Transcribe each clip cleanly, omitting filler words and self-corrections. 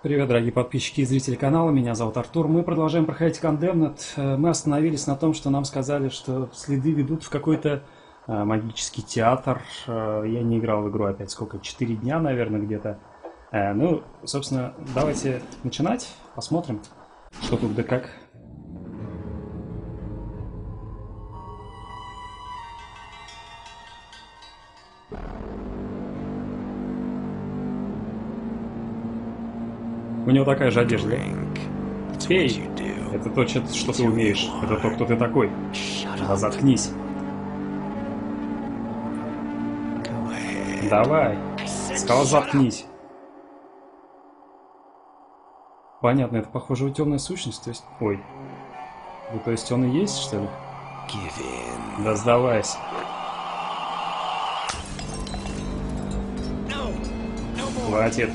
Привет, дорогие подписчики и зрители канала, меня зовут Артур. Мы продолжаем проходить Condemned. Мы остановились на том, что нам сказали, что следы ведут в какой-то магический театр. Я не играл в игру опять сколько, 4 дня, наверное, где-то. Ну, собственно, давайте начинать, посмотрим, что тут да как. У него такая же одежда, да? Эй, это то, что ты умеешь. Это то, кто ты такой. Да заткнись. Давай. Сказал, заткнись. Понятно, это похоже у темной сущности, то есть... Ой. Ну, то есть он и есть, что ли? Да сдавайся. Хватит.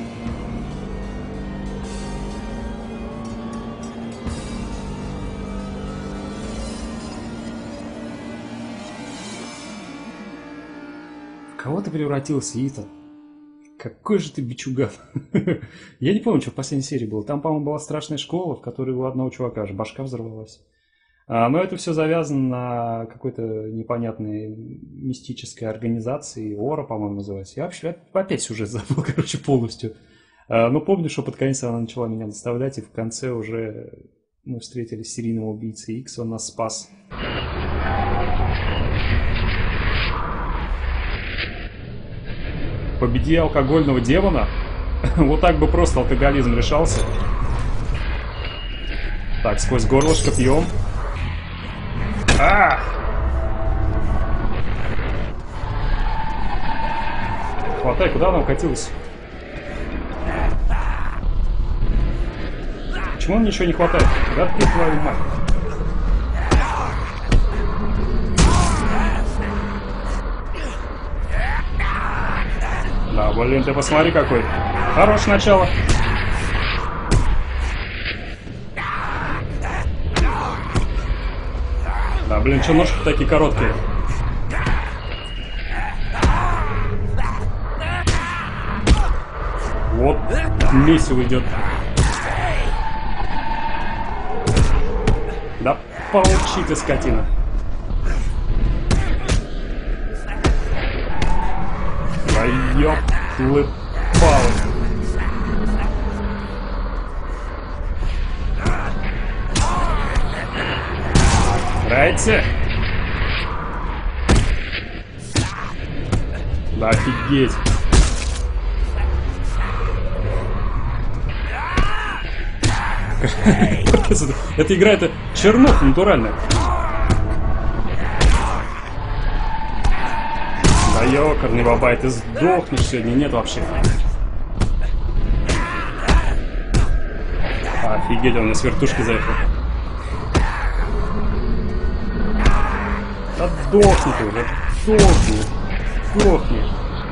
В кого ты превратился, Итан? Какой же ты бичуган. Я не помню, что в последней серии было. Там, по-моему, была страшная школа, в которой у одного чувака аж башка взорвалась. Но это все завязано на какой-то непонятной мистической организации. Ора, по-моему, называется. Я вообще опять сюжет забыл, короче, полностью. Но помню, что под конец она начала меня доставлять, и в конце уже мы встретили серийного убийцы Икс, он нас спас. Победи алкогольного демона? Вот так бы просто алкоголизм решался. Так, сквозь горлышко пьем. Хватай, куда она укатилась? Почему он ничего не хватает? Да ты твою мать. Да, блин, ты посмотри какой. Хорошее начало. Да, блин, что ножки такие короткие? Вот, месиво идет. Да получи ты, скотина. Да ёп-лы-палы. Нравится? Да офигеть. Эта игра, это чернуха натуральная. Да ёкарный бабай, ты сдохнешь сегодня, нет вообще. Офигеть, он на с вертушки заехал. Да сдохни ты уже, сдохни, сдохни.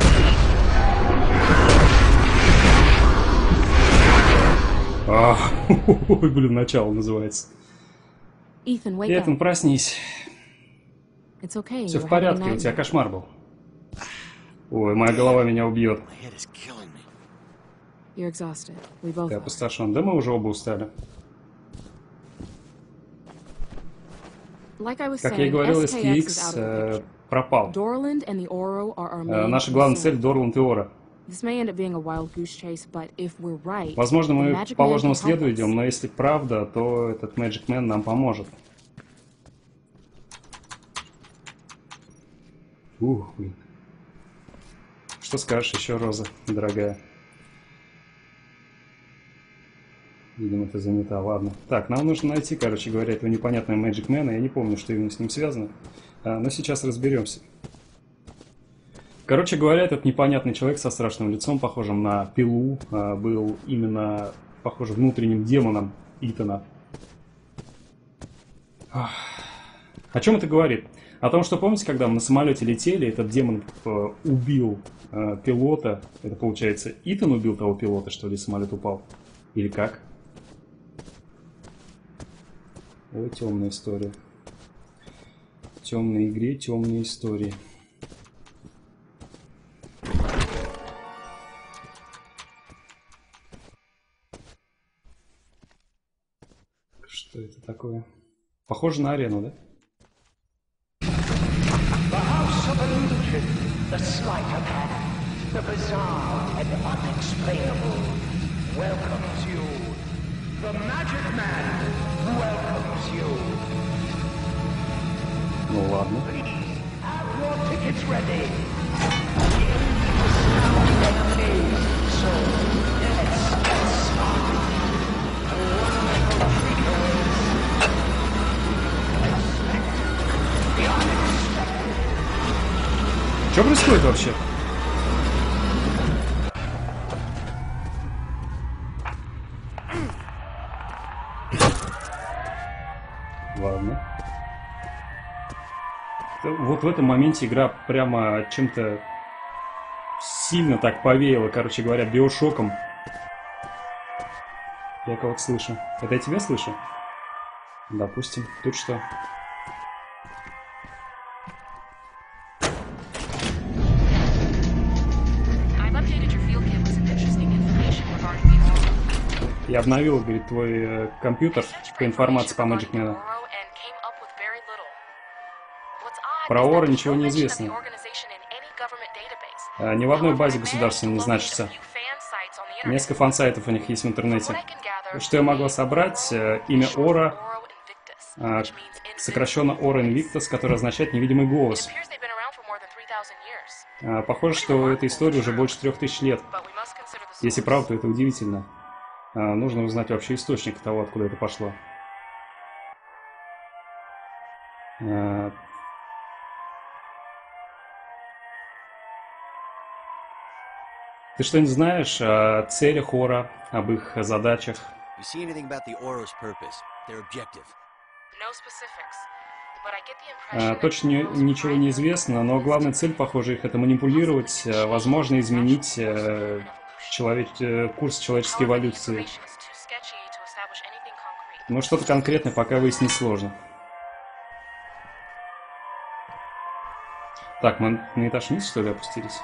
Ой, блин, начало называется. Итан, проснись. Все в порядке, у тебя кошмар был. Ой, моя голова меня убьет. Ты опустошен. Да мы уже оба устали. Как я и говорил, SKX пропал. Наша главная цель — Дорланд и Ора. Возможно, мы по ложному следу идем, но если правда, то этот Magic Man нам поможет. Блин. Что скажешь еще, Роза, дорогая? Видимо, ты занята, ладно. Так, нам нужно найти, короче говоря, этого непонятного Magic Man. Я не помню, что именно с ним связано. Но сейчас разберемся. Короче говоря, этот непонятный человек со страшным лицом, похожим на пилу, был именно, похоже, внутренним демоном Итана. О чем это говорит? О том, что, помните, когда мы на самолете летели, этот демон убил пилота. Это, получается, Итан убил того пилота, что ли, самолет упал? Или как? Ой, темная история. В темной игре темные истории. такое? Похоже на арену, да? The sleight of hand, the bizarre and unexplainable welcomes you. The Magic Man welcomes you. Ну ладно. Please have your tickets ready. Astound and amazed. So let's get started. A wonderful treat awaits. Expect the unexpected. Что происходит вообще? Ладно. Вот в этом моменте игра прямо чем-то сильно так повеяла, короче говоря, биошоком. Я кого-то слышу. Это я тебя слышу? Допустим. Тут что? Я обновил, говорит, твой компьютер по информации по Magic Man. Про Ора ничего не известно. Ни в одной базе государственной не значится. Несколько фан-сайтов у них есть в интернете. Что я могла собрать? Имя Ора, сокращенно Ора Invictus, которое означает «невидимый голос». Похоже, что этой истории уже больше 3000 лет. Если правда, то это удивительно. Нужно узнать вообще источник того, откуда это пошло. Ты что-нибудь знаешь о целях Ора, об их задачах? Точно ничего не известно, но главная цель, похоже, их это манипулировать, возможно, изменить курс человеческой эволюции. Но что-то конкретное пока выяснить сложно. Так, мы на этаж вниз, что ли, опустились?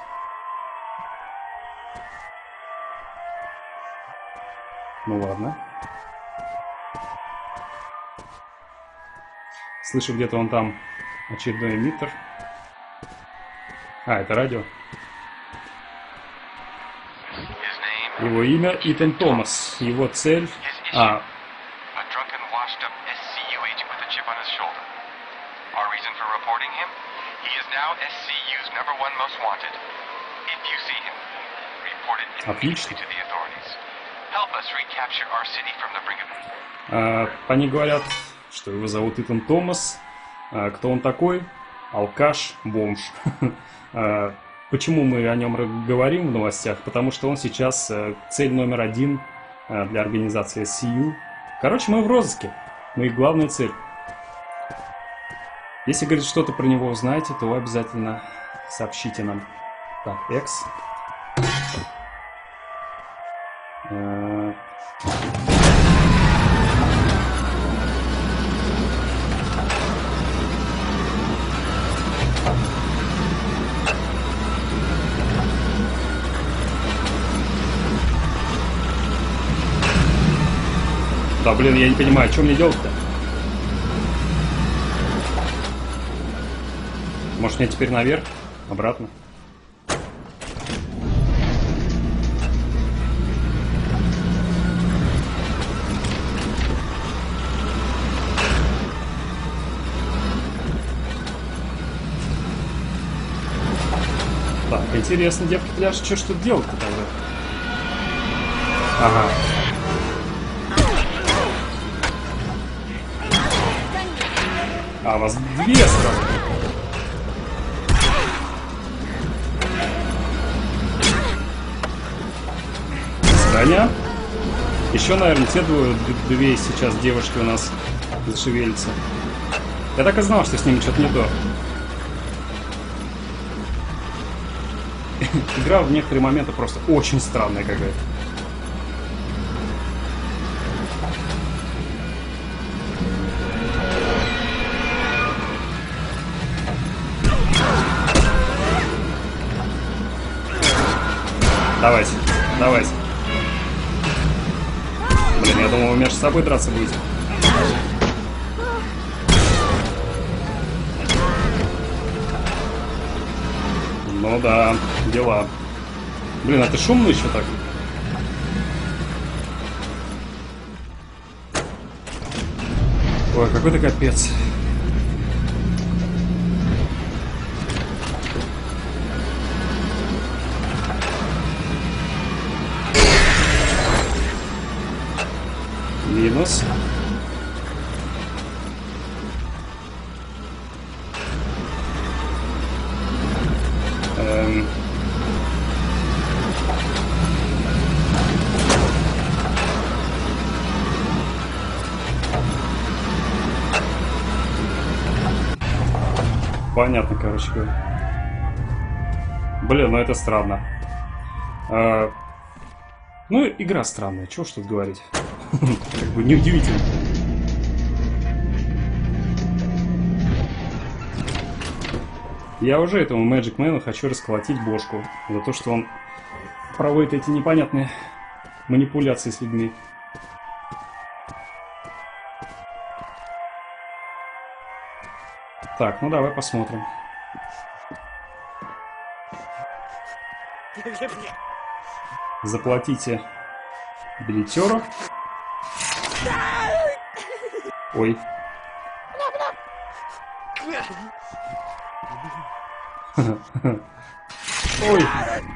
Ну ладно. Слышу, где-то он там очередной эмиттер. Это радио. Его имя Итан Томас. Его цель... Отлично. Они говорят, что его зовут Итан Томас. Кто он такой? Алкаш, бомж. Почему мы о нем говорим в новостях? Потому что он сейчас цель номер 1 для организации SCU. Короче, мы в розыске. Мы их главная цель. Если, говорит, что-то про него узнаете, то обязательно сообщите нам. Так, X. Да, блин, я не понимаю, что мне делать-то? Может, мне теперь наверх? Обратно? Так, интересно, девки пляж, что тут делать-то тогда? Ага. Вас две сразу. Таня. Еще, наверное, те две сейчас девушки у нас зашевелятся. Я так и знал, что с ними что-то не то. Игра в некоторые моменты просто очень странная какая-то. Давайте, давайте. Блин, я думал, вы между собой драться будете. Ну да, дела. Блин, а ты шумно еще так? Ой, какой-то капец. Минус. Понятно, короче говоря. Блин, ну это странно. Ну, игра странная, чего ж тут говорить. Как бы неудивительно. Я уже этому Magic Man хочу расколотить бошку за то, что он проводит эти непонятные манипуляции с людьми. Так, ну давай посмотрим. Заплатите билетеру. Ой. Ой.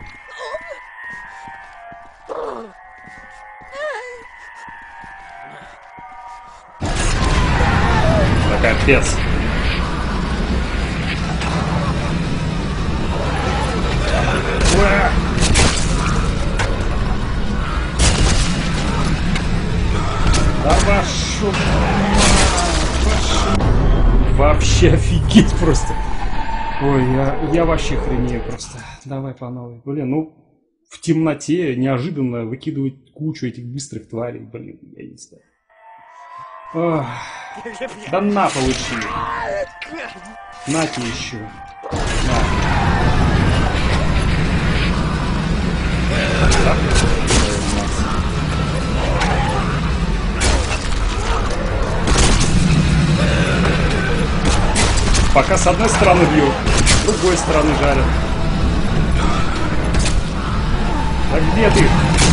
Да капец. Да вашу... Вообще офигеть просто. Ой, я вообще хренею просто. Давай по новой. Блин, ну в темноте неожиданно выкидывать кучу этих быстрых тварей. Блин, я не знаю. Ох. Да на, получи. На-те еще. На. Так. Пока с одной стороны бью, с другой стороны жарят. А где ты?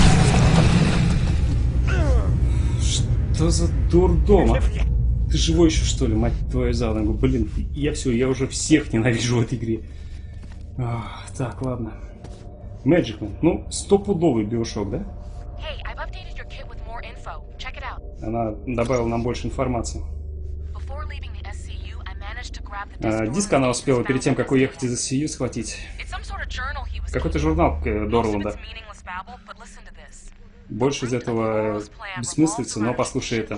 Что за дурдом? Ты живой еще, что ли, мать твою за ногу? Блин, я все, я уже всех ненавижу в этой игре. Ох, так, ладно. Magic Man, ну, стопудовый биошок, да? Она добавила нам больше информации. Диск она успела перед тем, как уехать из SCU, схватить. Какой-то журнал Дорланда. Больше из этого бессмыслица, но послушай это.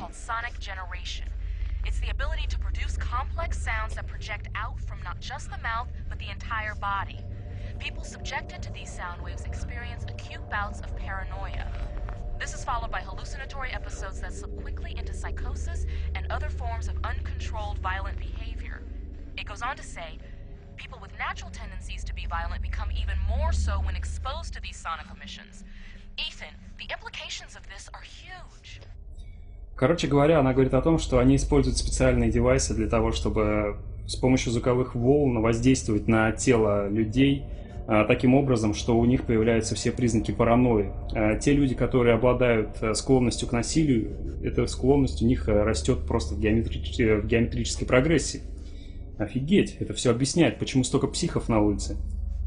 People subjected to these sound waves experience acute bouts of paranoia. This is followed by hallucinatory episodes that slip quickly into psychosis and other forms of uncontrolled violent behavior. It goes on to say, people with natural tendencies to be violent become even more so when exposed to these sonic emissions. Ethan, the implications of this are huge. Короче говоря, она говорит о том, что они используют специальные девайсы для того, чтобы с помощью звуковых волн воздействовать на тело людей таким образом, что у них появляются все признаки паранойи. Те люди, которые обладают склонностью к насилию, эта склонность у них растет просто в геометрической прогрессии. Офигеть, это все объясняет, почему столько психов на улице.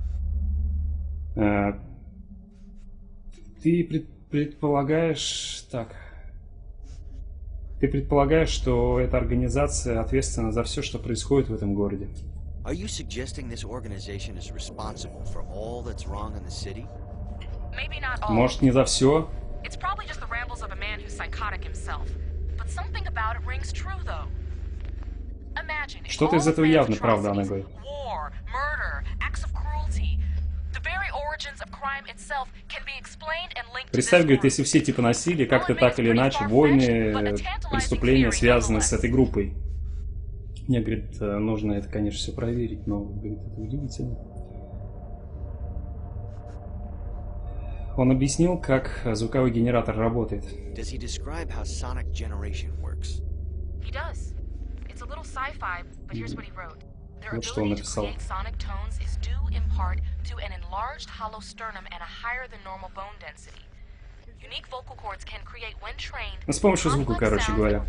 Ты предполагаешь... Так... Ты предполагаешь, что эта организация ответственна за все, что происходит в этом городе? Are you suggesting this organization is responsible for all that's wrong in the city? Maybe not all. Может, не за все? It's probably just the rambles of a man who's psychotic himself. But something about it rings true, though. Imagine if Что-то all из of этого man's явно правда, она atrocities, говорит. war, murder, acts of cruelty, the very origins of crime itself can be explained and linked to this Представь, говорит, group. если все типы насилия как-то так или иначе, войны, преступления связаны с этой группой. Мне, говорит, нужно это, конечно, все проверить, но, говорит, это удивительно. Он объяснил, как звуковой генератор работает. Does he describe how sonic generation works? He does. It's a little sci-fi, but here's what he wrote. Вот что он написал. Ну, с помощью звука, короче говоря.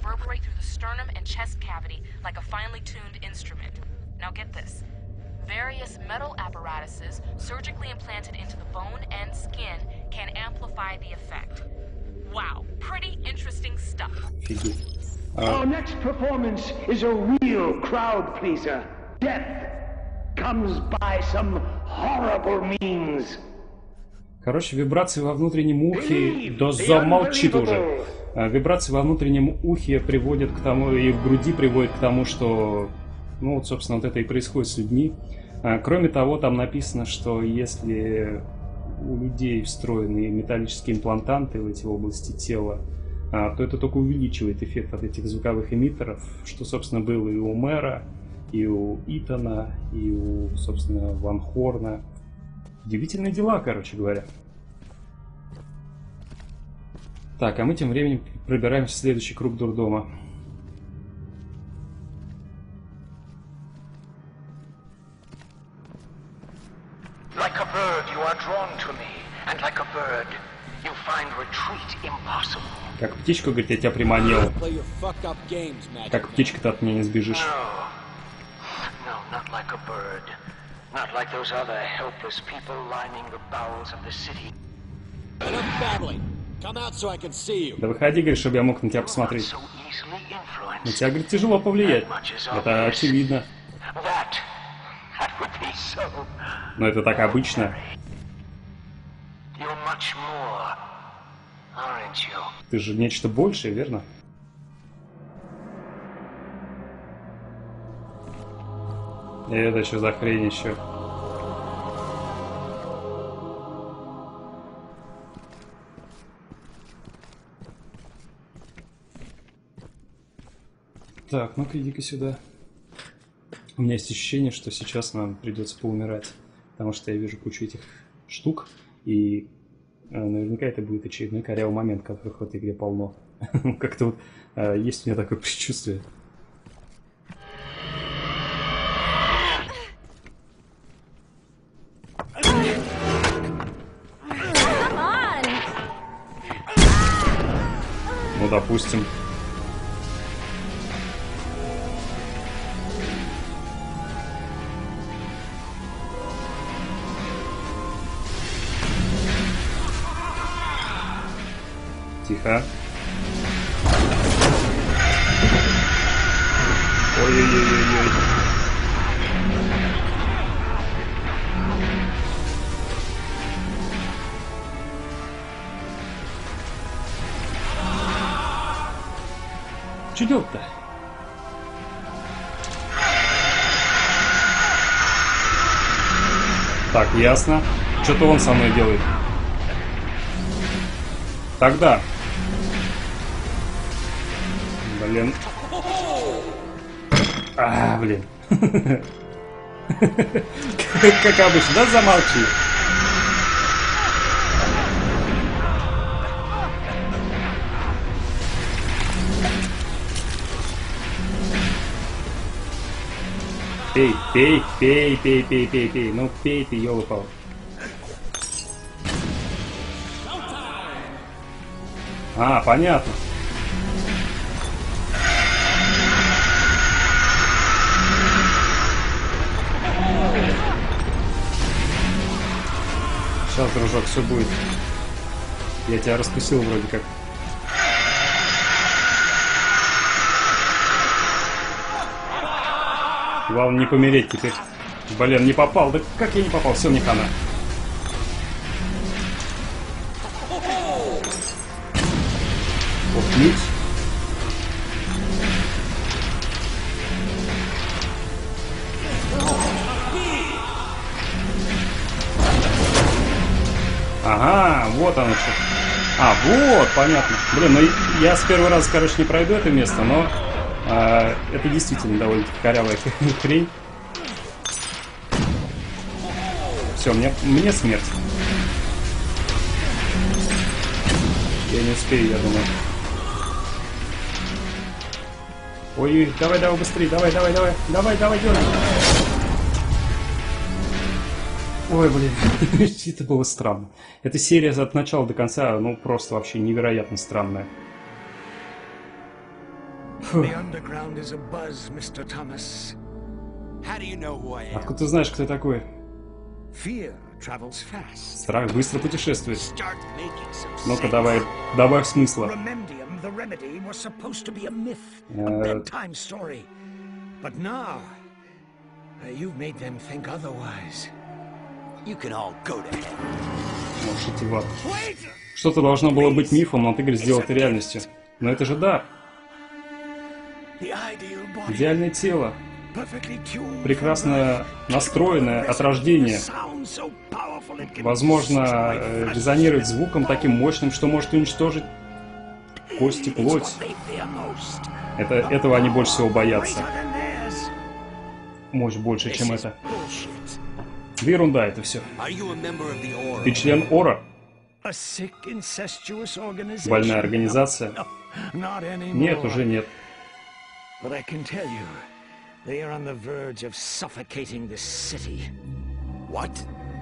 Various metal apparatuses surgically implanted into the bone and skin can amplify the effect. Wow, pretty interesting stuff. Our next performance is a real crowd pleaser. Death comes by some horrible means. Короче, вибрации во внутреннем ухе... Да замолчи ты уже! Вибрации во внутреннем ухе приводят к тому, и в груди приводят к тому, что... Ну, вот, собственно, вот это и происходит с людьми. Кроме того, там написано, что если у людей встроены металлические имплантанты в эти области тела, то это только увеличивает эффект от этих звуковых эмиттеров, что, собственно, было и у Мэра, и у Итана, и у, собственно, Ван Хорна. Удивительные дела, короче говоря. Так, а мы тем временем пробираемся в следующий круг дурдома. Like a bird, you are drawn to me, and like a bird, you find retreat impossible. Как птичка, говорит, я тебя приманил. Как птичка ты от меня не сбежишь. No, not like a bird. Not like those other helpless people lining the bowels of the city. Да выходи, говорит, чтобы я мог на тебя посмотреть. На тебя, говорит, тяжело повлиять. Это очевидно. Но это так обычно. Ты же нечто большее, верно? И это что за хрень еще? Так, ну-ка иди-ка сюда. У меня есть ощущение, что сейчас нам придется поумирать, потому что я вижу кучу этих штук, и наверняка это будет очередной корявый момент, которых в этой игре полно. Как-то вот есть у меня такое предчувствие. Ну, допустим. Тихо. Ой-ой-ой-ой-ой. Что делать-то? Так, ясно. Что-то он со мной делает. Тогда. Блин. Блин. Как обычно, да, замолчи. Пей, пей, пей, пей, пей, пей, пей. Ну пей ты, ёлы-палы. Понятно. Сейчас, дружок, все будет. Я тебя раскусил вроде как. Главное не помереть теперь. Блин, не попал. Да как я не попал? Все, мне хана. Опнуть. Ага, вот оно что. Вот, понятно. Блин, ну я с первого раза, короче, не пройду это место, но это действительно довольно-таки корявая хрень. Все, мне смерть. Я не успею, я думаю. Ой, давай, быстрее, давай, дёрни. Ой, блин, это было странно. Эта серия от начала до конца, ну, просто вообще невероятно странная. The underground is abuzz, Mr. Thomas. How do you know who I am? Откуда ты знаешь, кто я такой? Fear travels fast. Страх быстро путешествует. Start making some Ну-ка, sense. добавь смысла. Remedium, the remedy, was supposed to be a myth, a bedtime story. But now, you've made them think otherwise. You can all go to hell. Можешь идти в ад. Wait! Что-то должно было быть мифом, но ты, говоришь, сделал это реальностью. Но это же дар. The ideal body, Идеальное тело. perfectly tuned, Прекрасно настроенное от рождения. sound so powerful it can Возможно, резонирует звуком таким мощным, что может уничтожить кость и плоть. they fear most. Этого они больше всего боятся. Greater than theirs. Мощь больше, чем это. Bullshit. Да ерунда это все. Are you a member of the Aura? Ты член Ора? A sick, incestuous organization. Больная организация? Not anymore. Нет, уже нет. But I can tell you, they are on the verge of suffocating this city. What?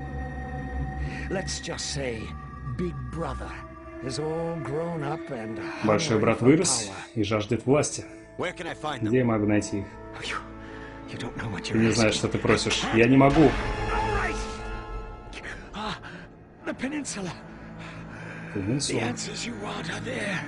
Let's just say, Big Brother is all grown up and Большой hungry брат for вырос power. и жаждет власти. Where can I find them? Где я могу найти их? You don't know what Ты you're не знаешь, asking. что ты просишь. Я не могу. All right. The peninsula. The Пенинсула. answers you want are there.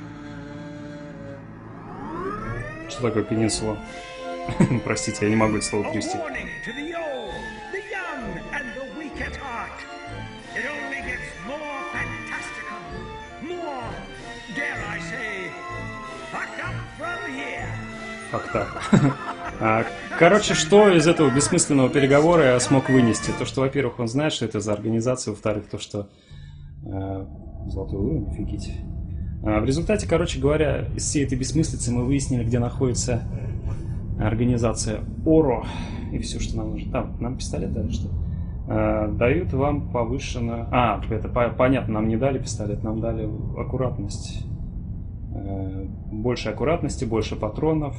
Что такое пенинсула? Простите, я не могу это слово A привести. warning to the old, the young, and the weak at heart. It only gets more fantastical, more, dare I say, fucked up from here. Как так? Короче, что из этого бессмысленного переговора я смог вынести? То, что, во-первых, он знает, что это за организация, во-вторых, то, что... Золотой уровень, офигеть. В результате, короче говоря, из всей этой бессмыслицы мы выяснили, где находится организация Оро. И все, что нам нужно. Там, нам пистолет дали, что ли? Дают вам повышенно... это понятно, нам не дали пистолет, нам дали аккуратность. Больше аккуратности, больше патронов.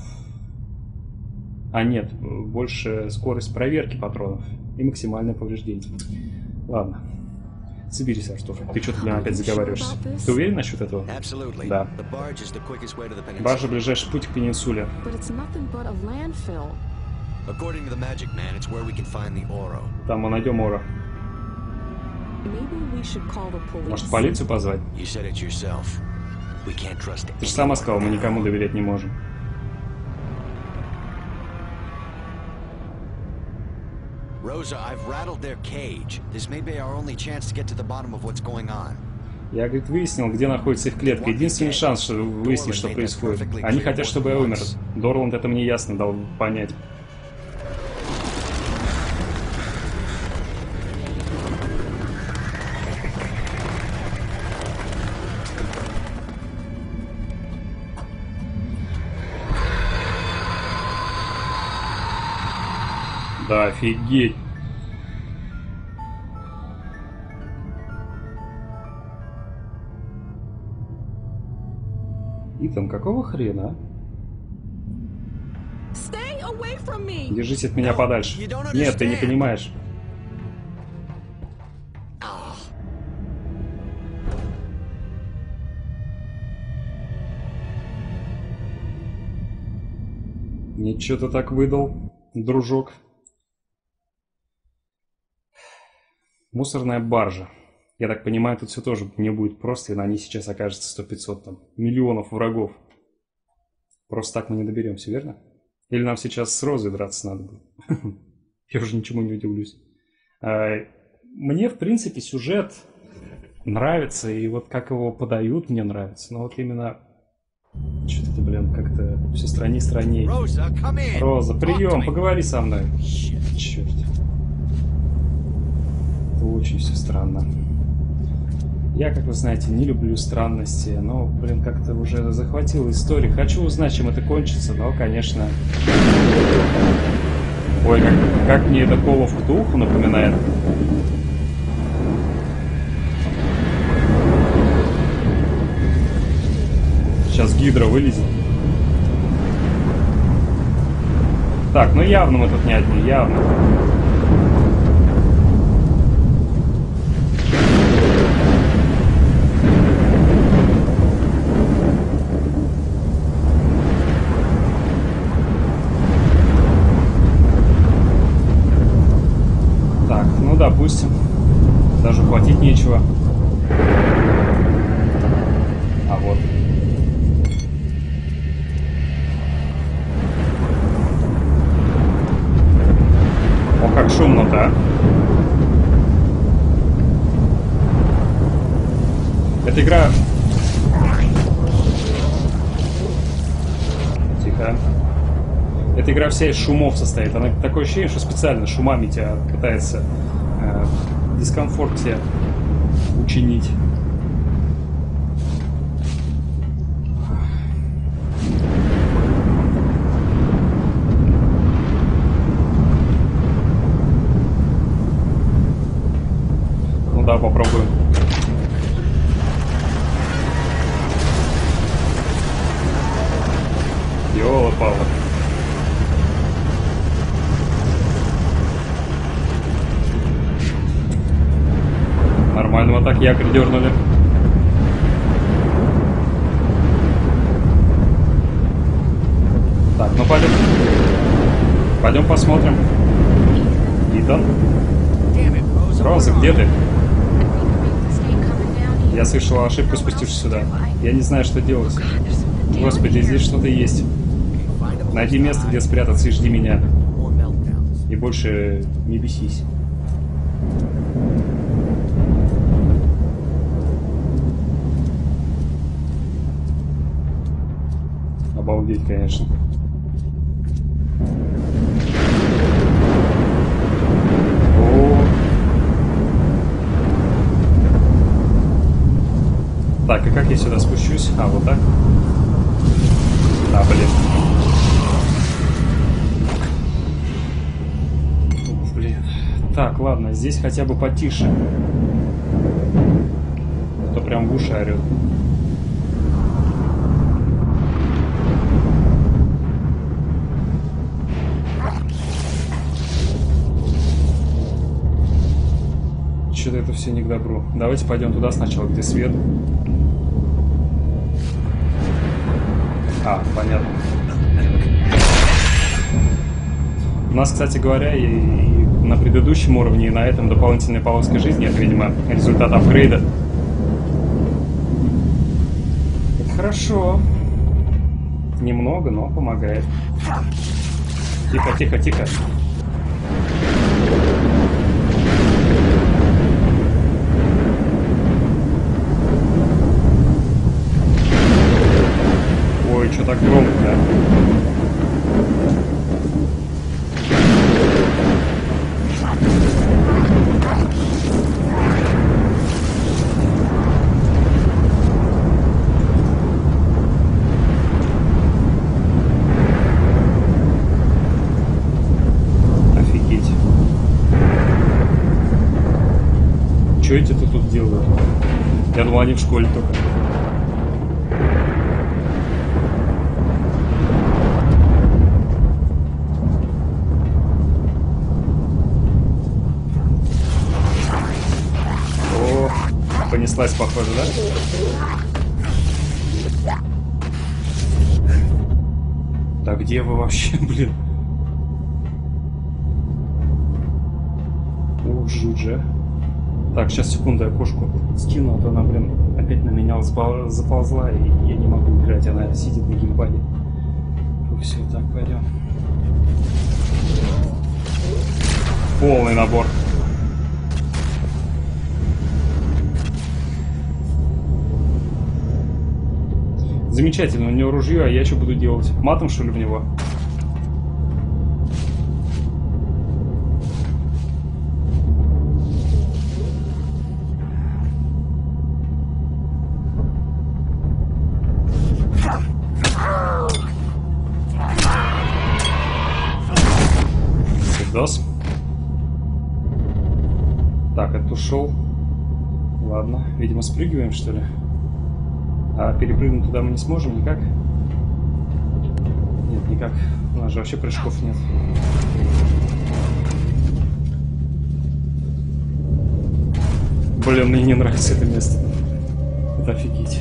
Нет, больше скорость проверки патронов и максимальное повреждение. Ладно. Соберись, Артур. Ты что-то, блин, опять заговариваешься. Ты уверен насчет этого? Absolutely. Да. The barge is the quickest way to the peninsula. Баржа — ближайший путь к пенинсуле. But it's nothing but a landfill. According to the Magic Man, it's where we can find the Oro. Там мы найдем Оро. Maybe we should call the police. Может, полицию позвать? You said it yourself. We can't trust Ты же сама сказала, мы никому доверять не можем. Rosa, I've rattled their cage. This may be our only chance to get to the bottom of what's going on. Я, говорит, выяснил, где находится их клетка. Единственный шанс, что выяснить, что происходит. Они хотят, чтобы я умер. Дорланд это мне ясно дал понять. Да, офигеть. Итан, какого хрена? Stay away from me. Держись от меня подальше. Нет, ты не понимаешь. Ничего ты так выдал, дружок. Мусорная баржа. Я так понимаю, тут все тоже не будет просто, и на ней сейчас окажется 100-500 там, миллионов врагов. Просто так мы не доберемся, верно? Или нам сейчас с Розой драться надо будет? Я уже ничему не удивлюсь. Мне, в принципе, сюжет нравится, и вот как его подают, мне нравится. Но вот именно... Что-то, блин, как-то все странней. Rosa, come in. Роза, прием, Talk to me. поговори со мной. Черт. Это очень все странно. Я, как вы знаете, не люблю странности, но, блин, как-то уже захватила историю. Хочу узнать, чем это кончится, но, конечно... Ой, как мне это Call of Cthulhu напоминает. Сейчас Гидра вылезет. Так, ну явно мы тут не одни, явно. Так, ну допустим. Даже платить нечего. А вот. О, как шумно-то, а? Эта игра... Тихо. Эта игра вся из шумов состоит. Она такое ощущение, что специально шумами тебя пытается дискомфорт тебе учинить. Ну да, попробуем. Ёла-пала. Нормально, вот так якорь дернули. Так, ну пойдем. Пойдем посмотрим. Итан? Роза, где ты? Я совершила ошибку, спустившись сюда. Я не знаю, что делать. Господи, здесь что-то есть. Найди место, где спрятаться, и жди меня. И больше не бесись. Обалдеть, конечно. О. Так, и как я сюда спущусь? А, вот так? А, блин. Ух, блин. Так, ладно, здесь хотя бы потише. А то прям в уши орёт. Что-то это все не к добру. Давайте пойдем туда сначала, где свет. А, понятно. У нас, кстати говоря, и на предыдущем уровне, и на этом дополнительная полоска жизни. Это, видимо, результат апгрейда. Это хорошо. Немного, но помогает. Тихо, тихо, тихо. Ой, что так громко, да? Офигеть. Что эти-то тут делают? Я думал, они в школе только. Понеслась, похоже, да? Да где вы вообще, блин? О, жуть. Так, сейчас, секунду, я кошку скину, а то она, блин, опять на меня заползла, и я не могу играть, она сидит на геймпаде. Все, так, пойдем. Полный набор. Замечательно, у него ружье, а я что буду делать? Матом, что ли, в него? Дос. Так, это ушел. Ладно, видимо, спрыгиваем, что ли? А перепрыгнуть туда мы не сможем никак? Нет, никак. У нас же вообще прыжков нет. Блин, мне не нравится это место. Это офигеть.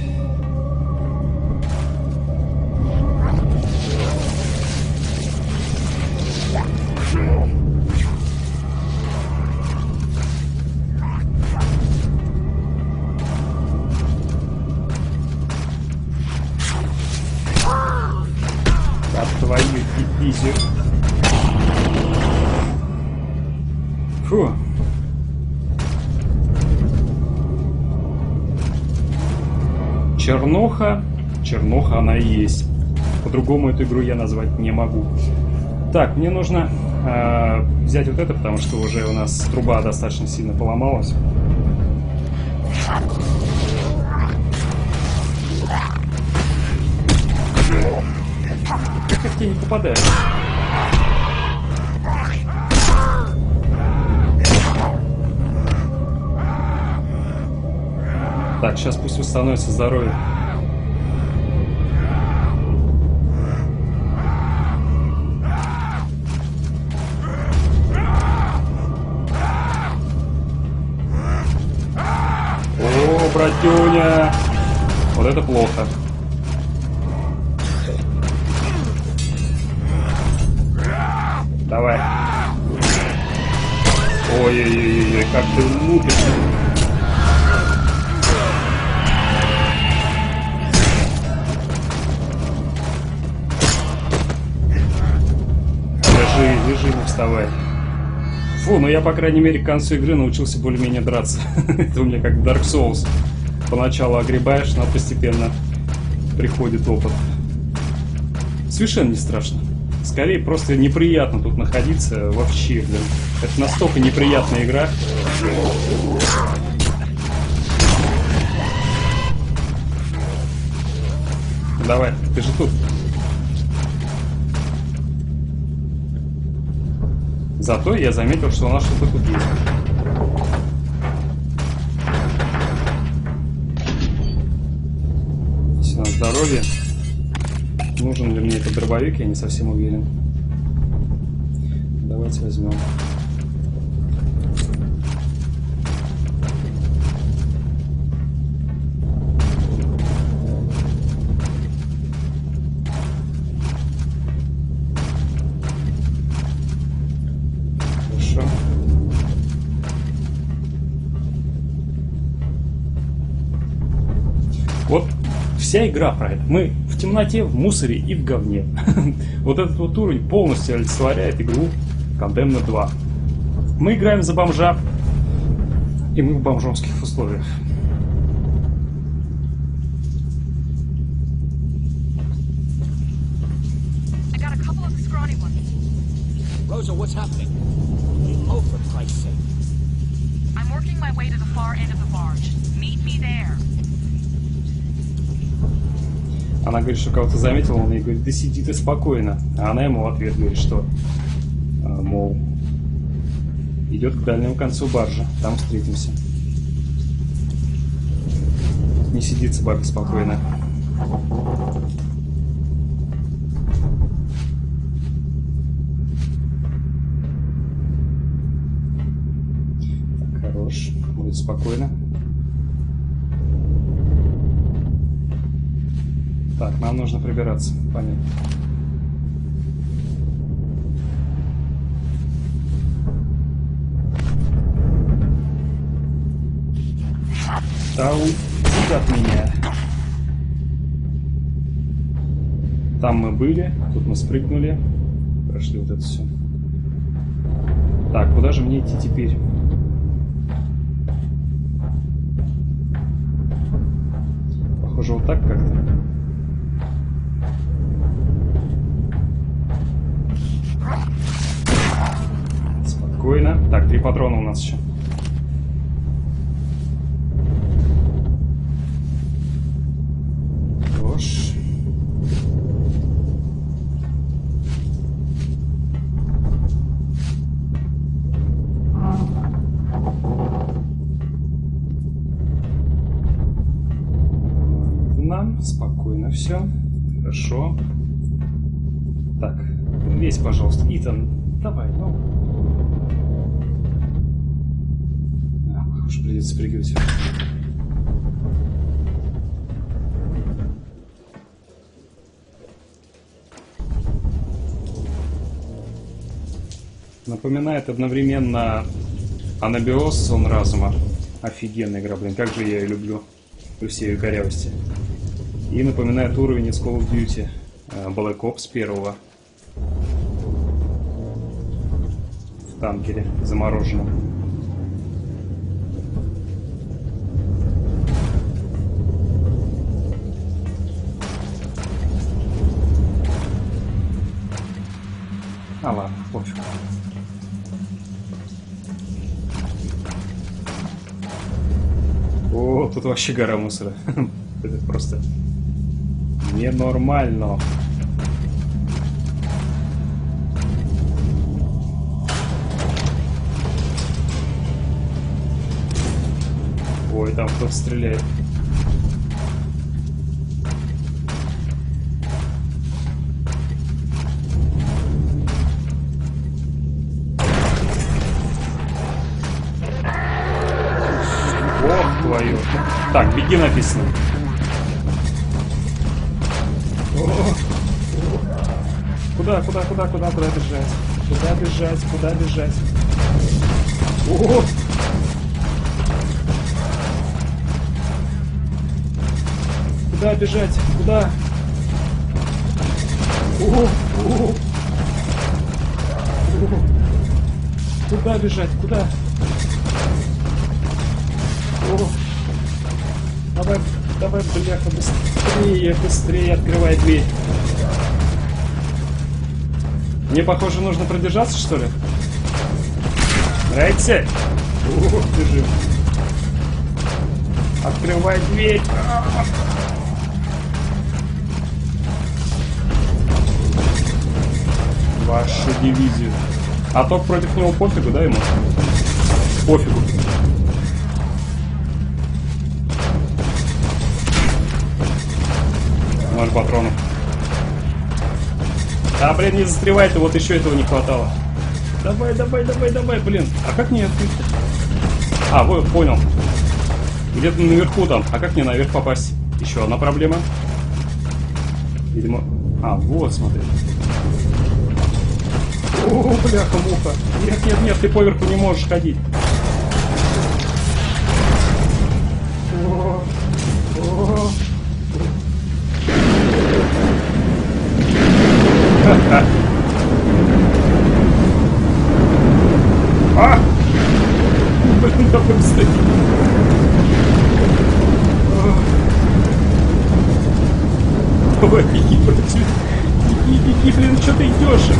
Твою дивизию. Фу. Черноха. Черноха она и есть. По-другому эту игру я назвать не могу. Так, мне нужно взять вот это, потому что уже у нас труба достаточно сильно поломалась. Как тебе не попадает? Так, сейчас пусть восстановится здоровье. О, братюня! Вот это плохо. Давай. Ой-ой-ой, как ты лупишь. Лежи, не вставай. Фу, ну я, по крайней мере, к концу игры научился более-менее драться. Это у меня как Dark Souls. Поначалу огребаешь, но постепенно приходит опыт. Совершенно не страшно. Скорее, просто неприятно тут находиться вообще, блин. Это настолько неприятная игра. Давай, ты же тут. Зато я заметил, что у нас что-то тут есть. Здесь у нас здоровье. Нужен ли мне этот дробовик, я не совсем уверен. Давайте возьмем. Хорошо. Вот вся игра про это. Мы в темноте, в мусоре и в говне. Вот этот вот уровень полностью олицетворяет игру Condemned 2. Мы играем за бомжа, и мы в бомжовских условиях. Rosa, what's happening? Oh, for Christ's sake. I'm working my way to the far end of the barge. Meet me there. Она говорит, что кого-то заметила, он ей говорит, да сиди ты спокойно. А она ему в ответ говорит, что, мол, идет к дальнему концу баржи, там встретимся. Не сидит собака спокойно. Так, хорош, будет спокойно. Так, нам нужно прибираться, понятно. Да уйди от меня. Там мы были, тут мы спрыгнули, прошли вот это все. Так, куда же мне идти теперь? Похоже, вот так как-то. Спокойно. Так, 3 патрона у нас еще. Хорош. Нам спокойно все. Хорошо. Так, Лезь, пожалуйста. Итан, давай, ну. Уж придется прыгать. Напоминает одновременно Анабиоз, Сон разума. Офигенная игра, блин, как же я ее люблю. При всей ее корявости. И напоминает уровень из Call of Duty Black Ops 1. В танкере замороженном. А ладно, пофиг. О, тут вообще гора мусора. Это просто ненормально. Ой, там кто-то стреляет. Ох, твою. Так, беги написано. Куда бежать? Куда бежать? О! Куда бежать? Куда? Куда бежать? Куда? Давай, бляха, быстрее открывай дверь. Мне, похоже, нужно продержаться, что ли? Нравится? Ты жив. Открывай дверь. Вашу дивизию. А только против него пофигу, да, ему? Пофигу. Ноль патронов. А, блин, не застревай-то, вот еще этого не хватало. Давай, блин. А как мне открыть-то? А, вот, понял. Где-то наверху там. А как мне наверх попасть? Еще одна проблема. Видимо... А, вот, смотри. О, бляха-муха. Нет, ты поверху не можешь ходить. А! Блин, давай быстрее. Давай, беги, беги, блин, что ты идешь?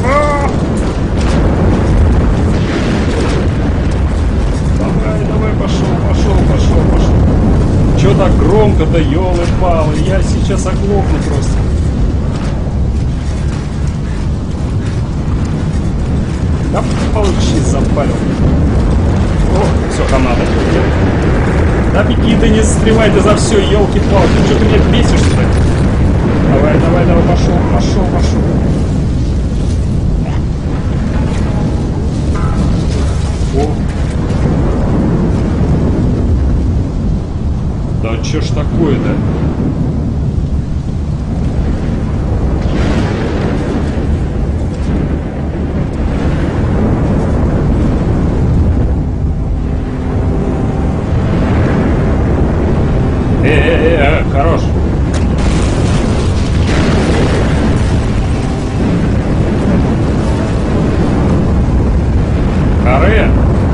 Давай, пошел. Че так громко-то, ёлы-палы, я сейчас оглохну просто. Да, получи, запалил. О, все, там надо. Да беги, ты не застревай, ты за все, елки-палки. Что ты меня бесишь-то? Давай, пошел. О. Да че ж такое-то? Хорош. Харе.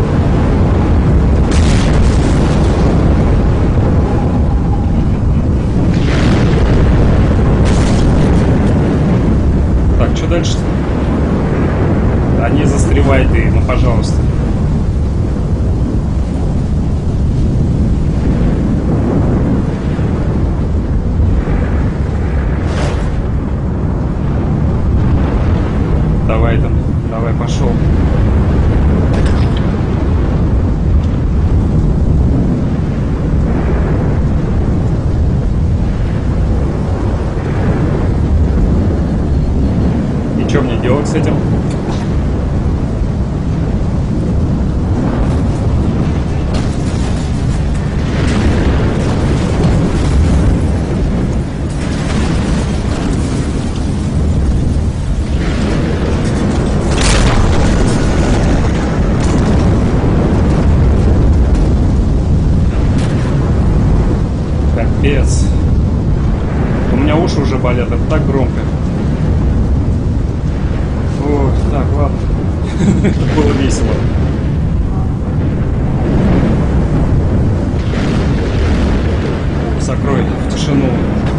Так, что дальше-то? Да не застревай ты, ну пожалуйста. Давай, пошел. И что мне делать с этим? Капец. У меня уши уже болят, это так громко. О, так, ладно. Это было весело. Закрой тишину.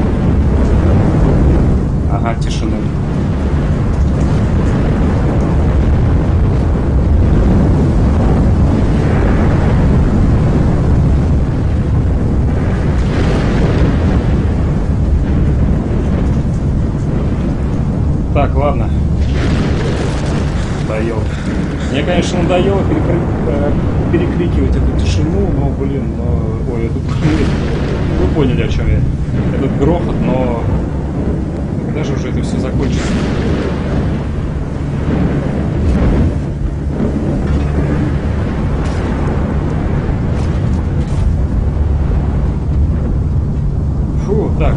Ага, тишину. Так, ладно. Надоело. Мне, конечно, надоело перекрикивать эту тишину, но, блин, ой, эту... Вы поняли, о чем я. Этот грохот, но... Когда же уже это все закончится? Фу, так.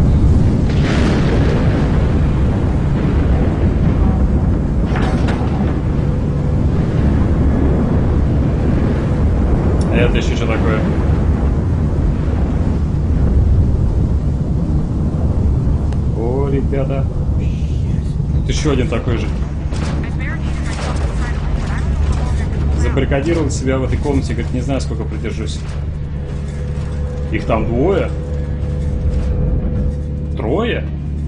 Это еще что такое? О, ребята. Тут еще один такой же. Забаррикадировал себя в этой комнате, говорит, не знаю, сколько продержусь. Их там двое? Трое?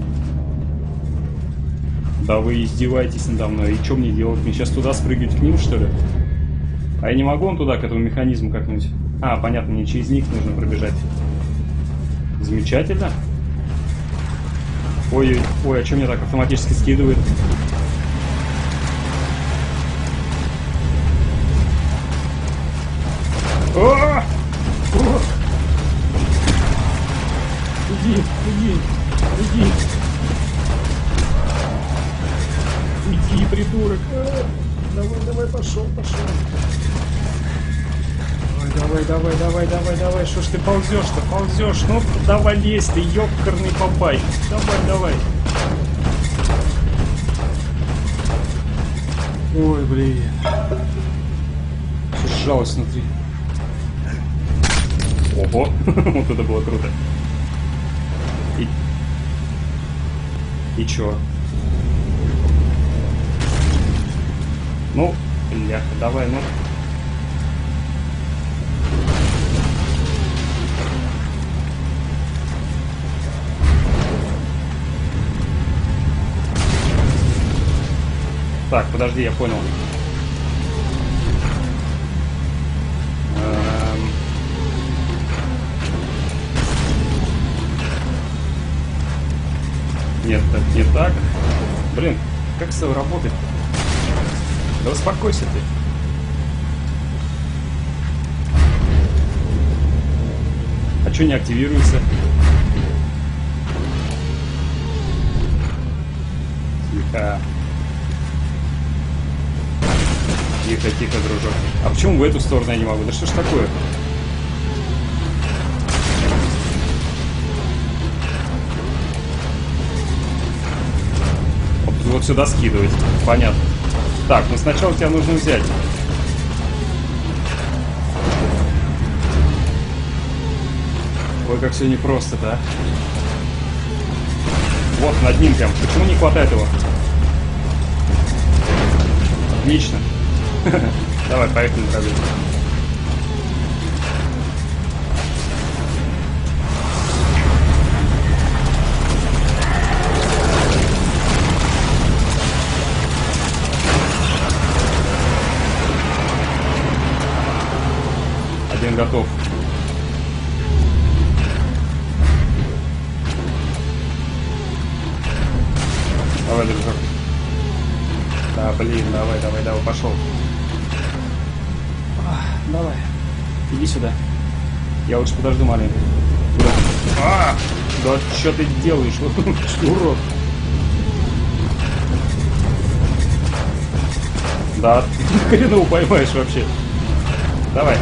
Да вы издеваетесь надо мной. И что мне делать? Мне сейчас туда спрыгнуть к ним, что ли? А я не могу он туда, к этому механизму как-нибудь? А, понятно, мне через них нужно пробежать. Замечательно. Ой, ой, а что меня так автоматически скидывает? О! О! Иди, иди, иди. Иди, придурок. Давай, давай, пошел, пошел. Давай, давай, давай, давай, давай. Что ж ты ползешь-то, ползешь? Ну, давай лезь ты, ёкарный папай. Давай, давай. Ой, блин. Все сжалось внутри. Ого, вот это было круто. И чё? Ну, бляха, давай, ну. Так, подожди, я понял. Нет, так не так. Блин, как с тобой работать? Да успокойся ты. А что не активируется? Тихо. Тихо, тихо, дружок. А почему в эту сторону я не могу? Да что ж такое? Вот сюда скидывать. Понятно. Так, ну сначала тебя нужно взять. Ой, как все непросто-то, а. Вот, над ним прям. Почему не хватает его? Отлично. Давай, поехали, дорогой. Один готов. Давай, дружок. Да, блин, давай, давай, давай, пошел. Давай, иди сюда. Я лучше подожду маленько. А, да что ты делаешь, урод? Да, ты хреново поймаешь вообще. Давай.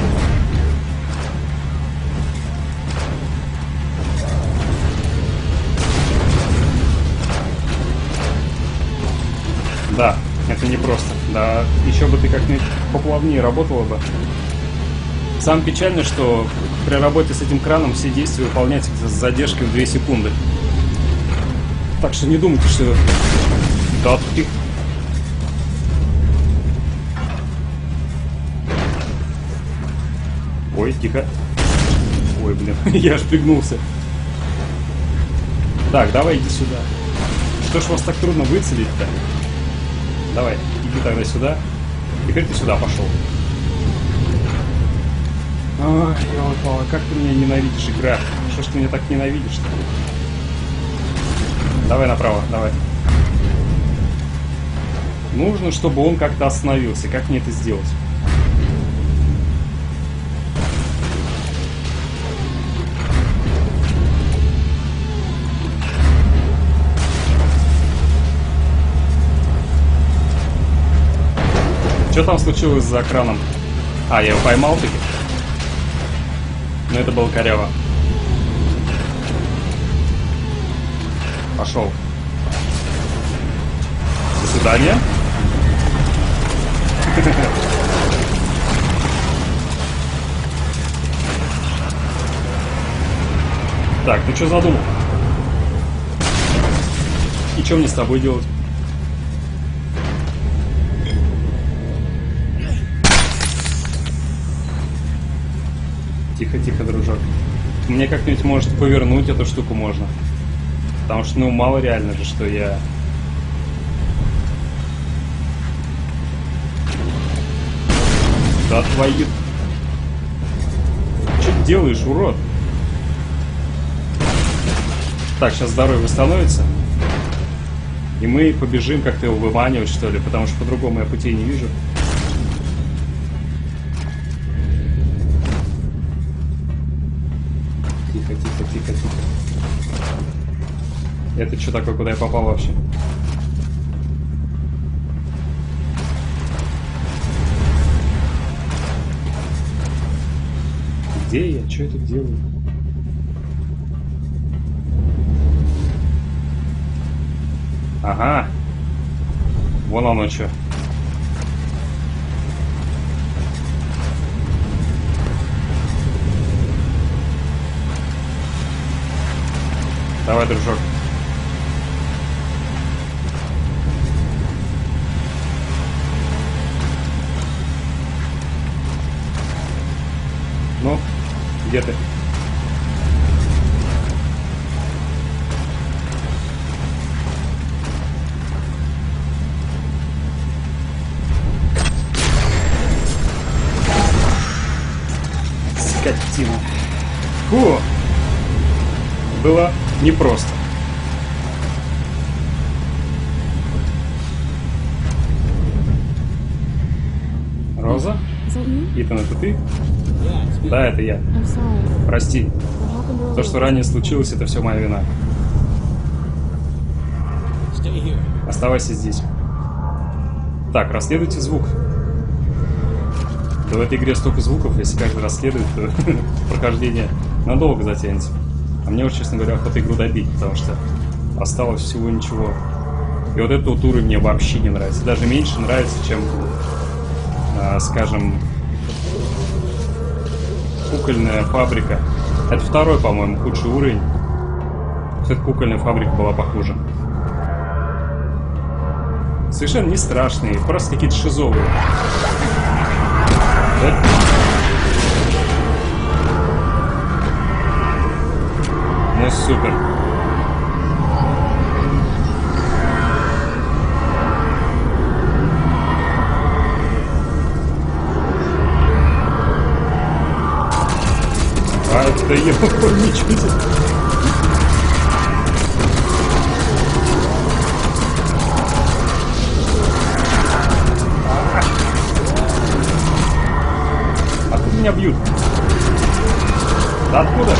Да, это непросто. Да, еще бы ты как-нибудь поплавнее работала бы. Самое печальное, что При работе с этим краном все действия выполняются с задержкой в 2 секунды. Так что не думайте, что... Да ты... Ой, тихо. Ой, блин, я аж пригнулся. Так, давай иди сюда. Что ж вас так трудно выцелить-то? Давай, иди тогда сюда. Теперь ты сюда пошел. Ой, ёлка, как ты меня ненавидишь, игра? Что ж ты меня так ненавидишь-то? Давай направо, давай. Нужно, чтобы он как-то остановился. Как мне это сделать? Что там случилось за краном? А, я его поймал таки? Но это было коряво. Пошел. До свидания. Так, ты что задумал? И что мне с тобой делать? Тихо, тихо, дружок. Мне как-нибудь, может, повернуть эту штуку можно. Потому что, ну, мало реально же, что я... Да твою... Что ты делаешь, урод? Так, сейчас здоровье восстановится. И мы побежим как-то его выманивать, что ли, потому что по-другому я путей не вижу. Тихо, тихо, тихо, тихо. Это что такое, куда я попал вообще? Где я? Что я тут делаю? Ага. Вон оно что. Давай, дружок. Ну, где ты? Скотина. Фу! Было непросто. Роза? Is that you? Итан, это ты? Да, это я. I'm sorry. Прости. What happened То, earlier? что ранее случилось, это все моя вина. Оставайся здесь. Так, расследуйте звук. Да в этой игре столько звуков, если каждый расследует, то прохождение надолго затянется. А мне, честно говоря, охота игру добить, потому что осталось всего ничего. И вот этот вот уровень мне вообще не нравится. Даже меньше нравится, чем, скажем, кукольная фабрика. Это второй, по-моему, худший уровень. Эта кукольная фабрика была похуже. Совершенно не страшные, просто какие-то шизовые. Да? Ну супер. А это я ничего себе. Откуда меня бьют? Да откуда?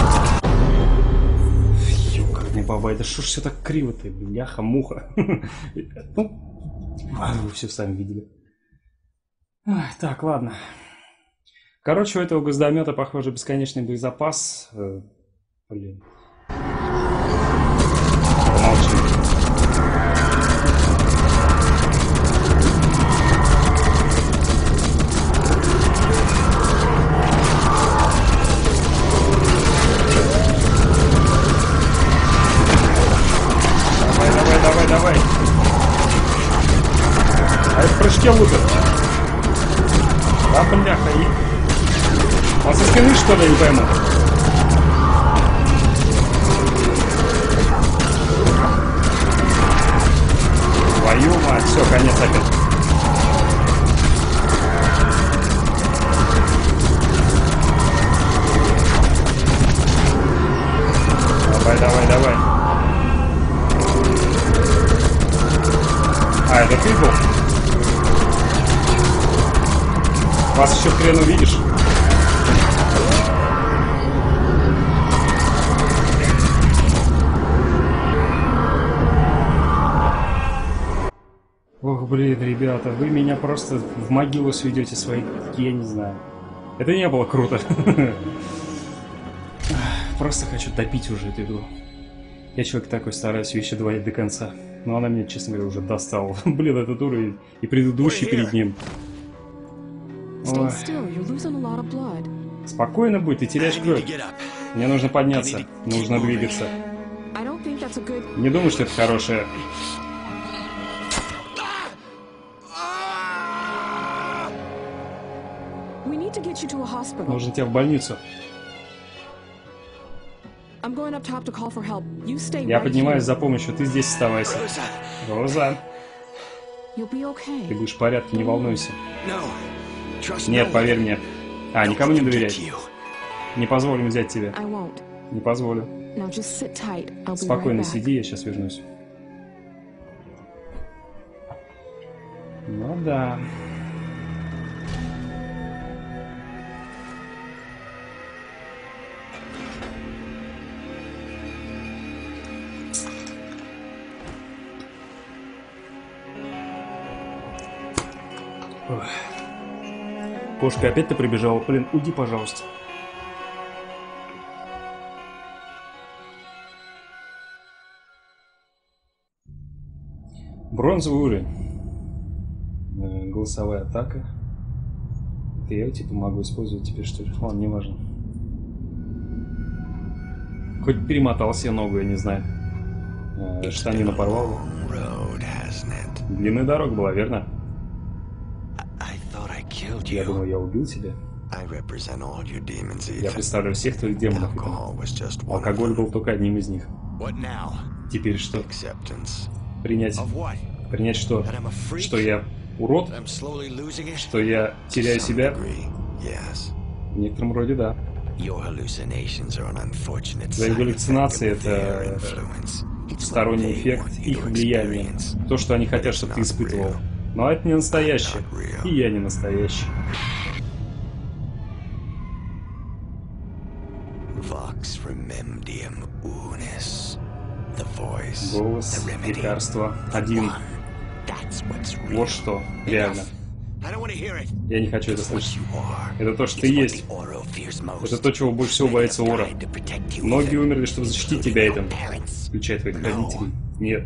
Ёкарный баба, это что ж все так криво-то? Бляха-муха. Ну, вы все сами видели. Так, ладно. Короче, у этого гвоздомета, похоже, бесконечный боезапас. Блин. Помолчи. Да, бляха, он со спины, что ли, я не пойму? Твою мать, все, конец опять. Давай, давай, давай. А, это ты был? Вас еще хрен увидишь. Ох, блин, ребята, вы меня просто в могилу сведете свои, я не знаю. Это не было круто. Просто хочу допить уже эту игру. Я человек такой, стараюсь вещи доводить до конца. Но она меня, честно говоря, уже достала. Блин, этот уровень и предыдущий перед ним. Ой. Спокойно будь, ты теряешь кровь. Мне нужно подняться, нужно двигаться. Не думаю, что это хорошее. Нужно тебя в больницу. Я поднимаюсь за помощью, ты здесь оставайся. Роза. Ты будешь в порядке, не волнуйся. Нет, поверь мне. А, никому не доверяй. Не позволю взять тебя. Не позволю. Спокойно сиди, я сейчас вернусь. Ну да. Ой. Кошка, опять ты прибежала? Блин, уйди, пожалуйста. Бронзовый уровень. Голосовая атака. Это я типа могу использовать теперь, что ли? Ладно, не важно. Хоть перемотал себе ногу, я не знаю. Штанину порвал. Длинная дорога была, верно? Я думал, я убил тебя. Я представляю всех твоих демонов. Алкоголь был только одним из них. Теперь что? Принять. Принять что? Что я урод? Что я теряю себя? В некотором роде да. Твои галлюцинации — это сторонний эффект их влияния. То, что они хотят, чтобы ты испытывал. Но это не настоящее. И я не настоящий. Голос, лекарство, один. Вот что, реально. Я не хочу это слышать. Это то, что ты есть. Это то, чего больше всего боится Ора. Многие умерли, чтобы защитить тебя этим. Включая твоих родителей. Нет.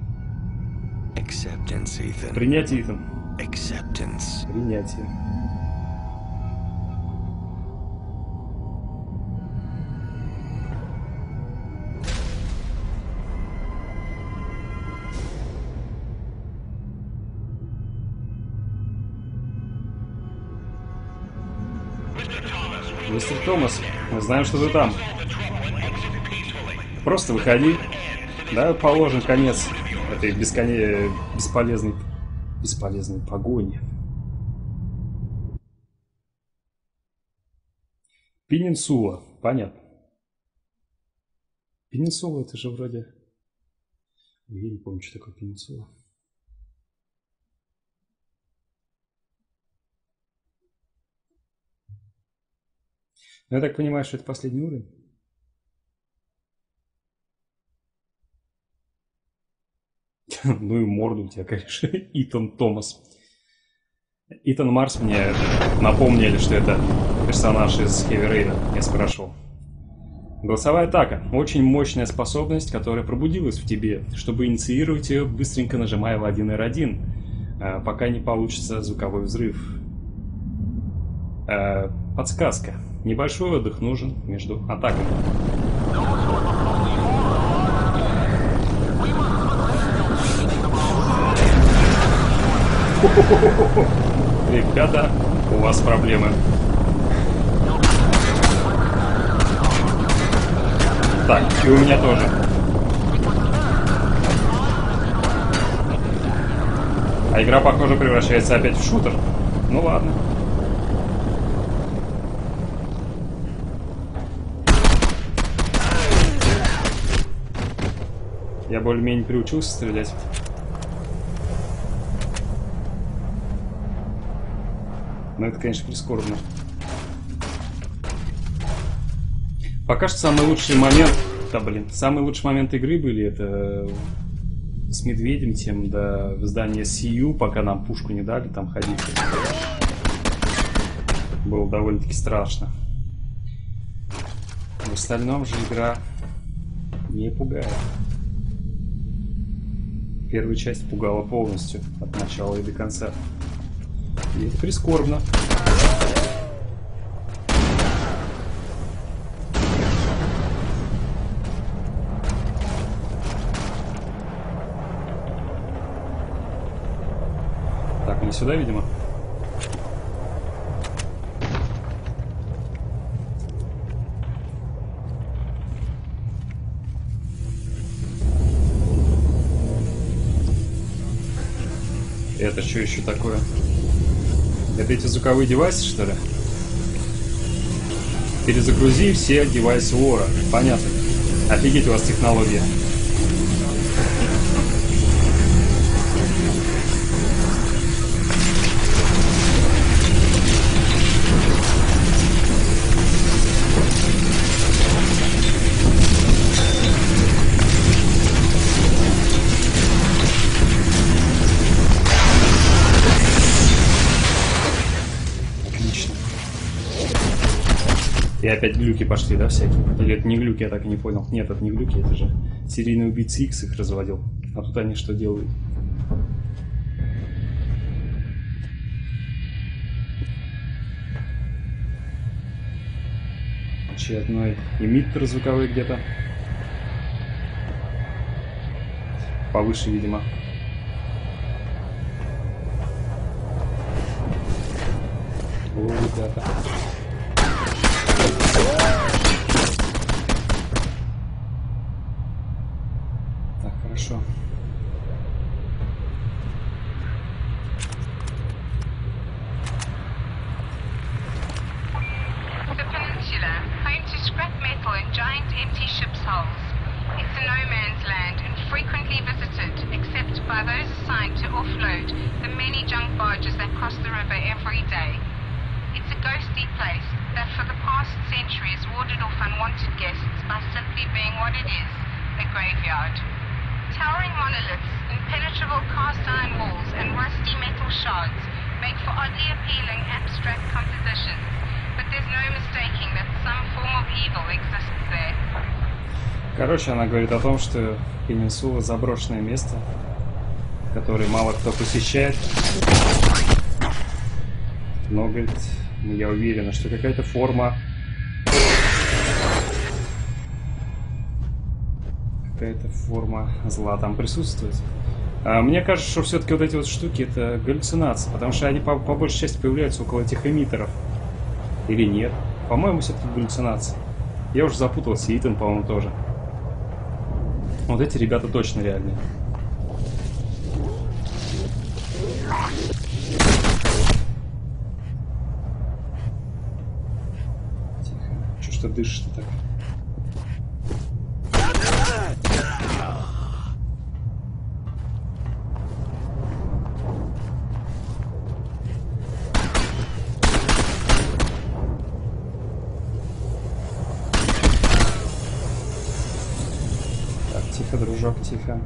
Принятие, Итан. Принятие. Мистер Томас, мы знаем, что ты там. Просто выходи. Да, положим конец этой бесполезной погони. Пенинсула, понятно. Пенинсула, это же вроде... Я не помню, что такое Пенинсула. Но я так понимаю, что это последний уровень. Ну и морду у тебя, конечно, Итан Томас. Итан Марс мне напомнили, что это персонаж из Heavy Rain. Я спрашивал. Голосовая атака. Очень мощная способность, которая пробудилась в тебе. Чтобы инициировать ее, быстренько нажимая L1 R1, пока не получится звуковой взрыв. Подсказка. Небольшой отдых нужен между атаками. Ребята, У вас проблемы. Так, и у меня тоже. А игра, похоже, превращается опять в шутер. Ну ладно. Я более-менее приучился стрелять. Но это, конечно, прискорбно. Пока что самый лучший момент... Да, блин. Самый лучший момент игры были это... С медведем тем до здания CU, пока нам пушку не дали там ходить. Было довольно-таки страшно. В остальном же игра не пугает. Первая часть пугала полностью, от начала и до конца. И это прискорбно. Так, не сюда, видимо. Это что еще такое? Это эти звуковые девайсы, что ли? Перезагрузи все девайсы Лора. Понятно. Офигеть у вас технология. И опять глюки пошли, да, всякие? Или это не глюки, я так и не понял. Нет, это не глюки, это же серийный убийца X их разводил. А тут они что делают? Очередной эмиттер звуковой где-то. Повыше, видимо. О, ребята. Так, хорошо. The peninsula, home to scrap metal and giant empty ship's hulls. It's a no-man's land and frequently visited, except by those assigned to offload the many junk barges that cross the river every day. It's a ghostly place that for the past century has warded off unwanted guests by simply being what it is, a graveyard. Towering monoliths, impenetrable cast-iron walls and rusty metal shards make for oddly appealing abstract compositions, but there's no mistaking that some form of evil exists there. Короче, она говорит о том, что Пенинсула заброшенное место, которое мало кто посещает. Но, говорит, я уверена, что какая-то форма... Какая-то форма зла там присутствует. Мне кажется, что все-таки вот эти вот штуки это галлюцинации, потому что они по большей части появляются около этих эмиттеров. Или нет? По-моему, все-таки галлюцинации. Я уже запутался, Итан, по-моему, тоже. Вот эти ребята точно реальные. Тихо. Чё ж ты дышишь-то так? Тихо, дружок, тихо.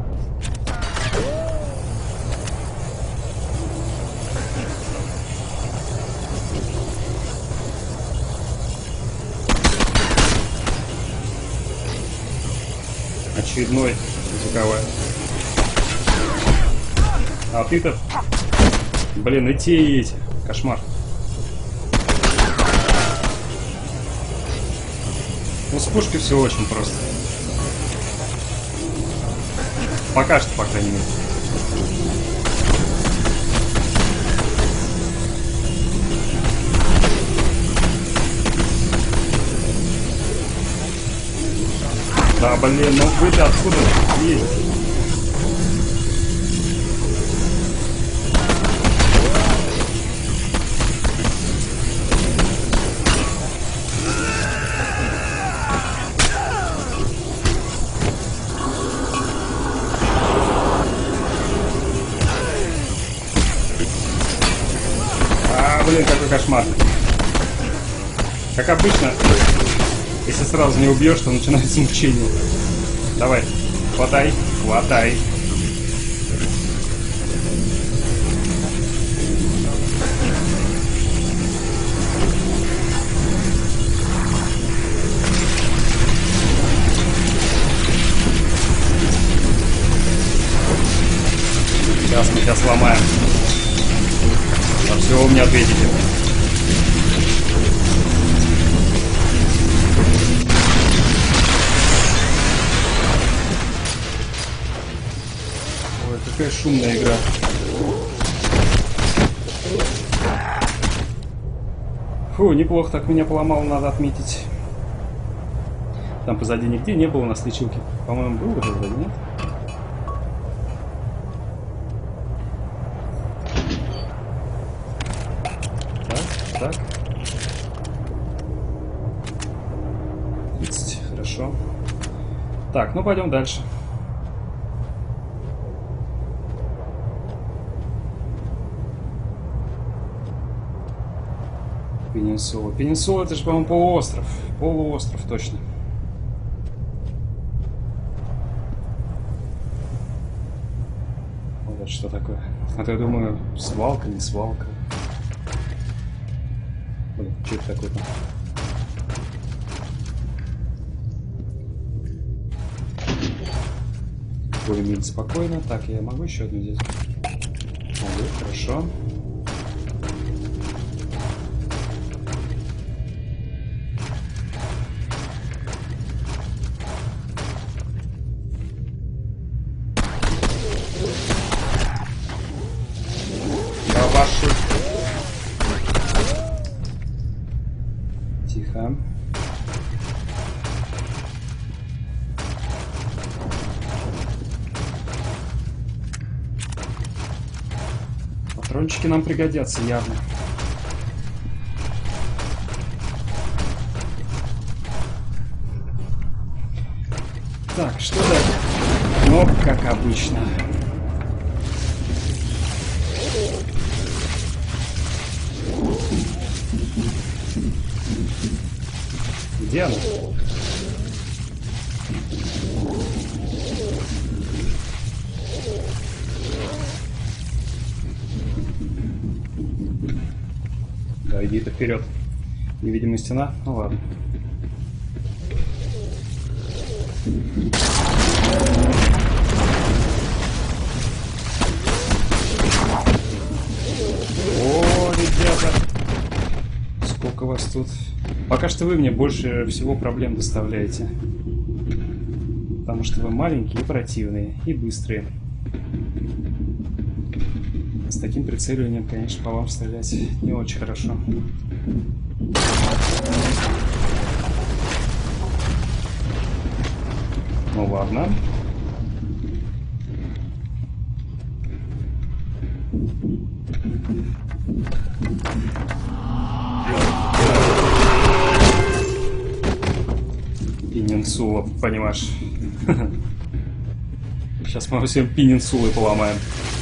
Очередной звуковой. А ты-то... Блин, и те, и эти. Кошмар. Ну, с пушкой все очень просто. Пока что, по крайней мере. Да, блин, ну вы-то откуда едете? Блин, какой кошмар. Как обычно, если сразу не убьешь, то начинается мучение. Давай, хватай, хватай. Сейчас мы тебя сломаем. А все вы мне ответите. Ой, какая шумная игра. Фу, неплохо так меня поломал, надо отметить. Там позади нигде не было у нас лечилки. По-моему, был уже вроде, нет? Так. 30, хорошо. Так, ну пойдем дальше. Пенинсула. Пенинсула, это же, по-моему, полуостров. Полуостров, точно. Вот это что такое. А то я думаю, свалка, не свалка. Блин, что это такое-то? Будем видеть спокойно. Так, я могу еще одну здесь? Могу, хорошо. Тихо. Патрончики нам пригодятся явно. Так, что дальше? Ну, как обычно. Где она? Да, иди-то вперед. Невидимая стена? Ну ладно. О, ребята! Сколько вас тут? Пока что вы мне больше всего проблем доставляете. Потому что вы маленькие и противные, и быстрые. С таким прицеливанием, конечно, по вам стрелять не очень хорошо. Ну ладно. Пенинсула, понимаешь? Сейчас мы всем пенинсулы поломаем.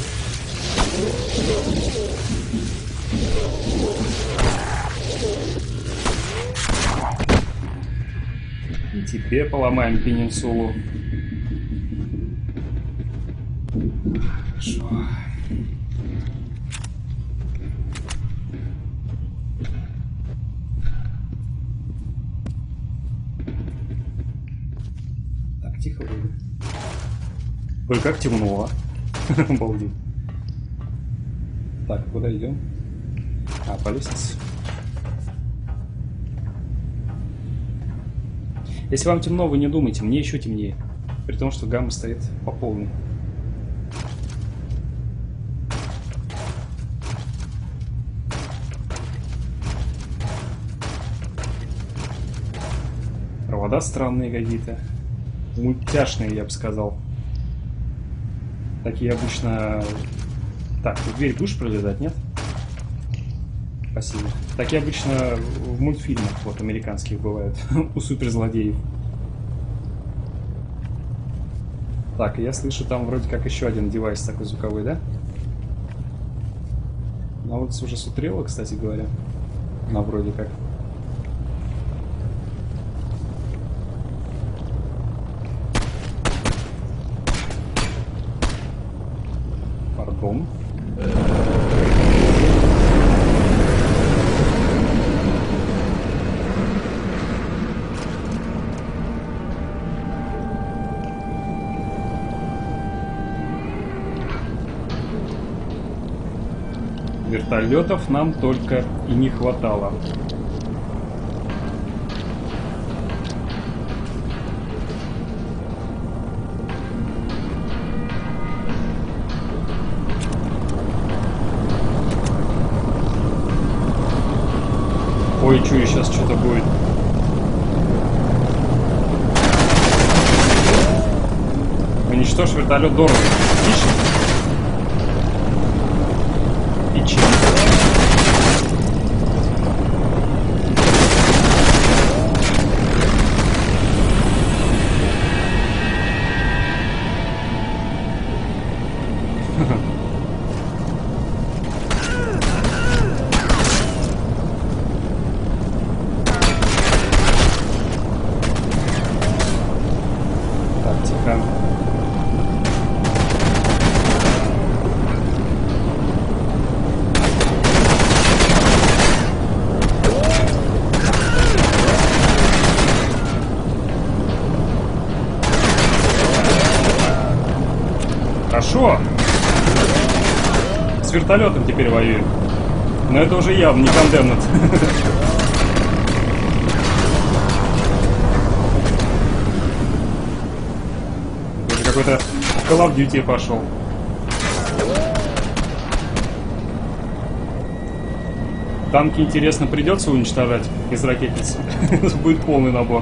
И тебе поломаем пенинсулу. Хорошо. Так, тихо вроде. Ой, как темно. Обалдеть. Так, куда идем? А, по лестнице. Если вам темно, вы не думайте, мне еще темнее. При том, что гамма стоит по полной. Провода странные какие-то. мультяшные, я бы сказал. Такие обычно... Так, ты дверь будешь пролезать, нет? Спасибо. Такие обычно в мультфильмах, вот, американских бывают, у суперзлодеев. Так, я слышу, там вроде как еще один девайс такой звуковой, да? Ну вот уже сутрело, кстати говоря. Ну, вроде как. Пардон. Вертолетов нам только и не хватало. Ой, чую, сейчас что-то будет. Уничтожь вертолет дорого. Отлично. И чем? Так, тихо. Хорошо. С вертолетом теперь воюем. Но это уже явно не Condemned. Это какой-то Call of Duty пошел. Танки, интересно, придется уничтожать из ракетницы. Будет полный набор.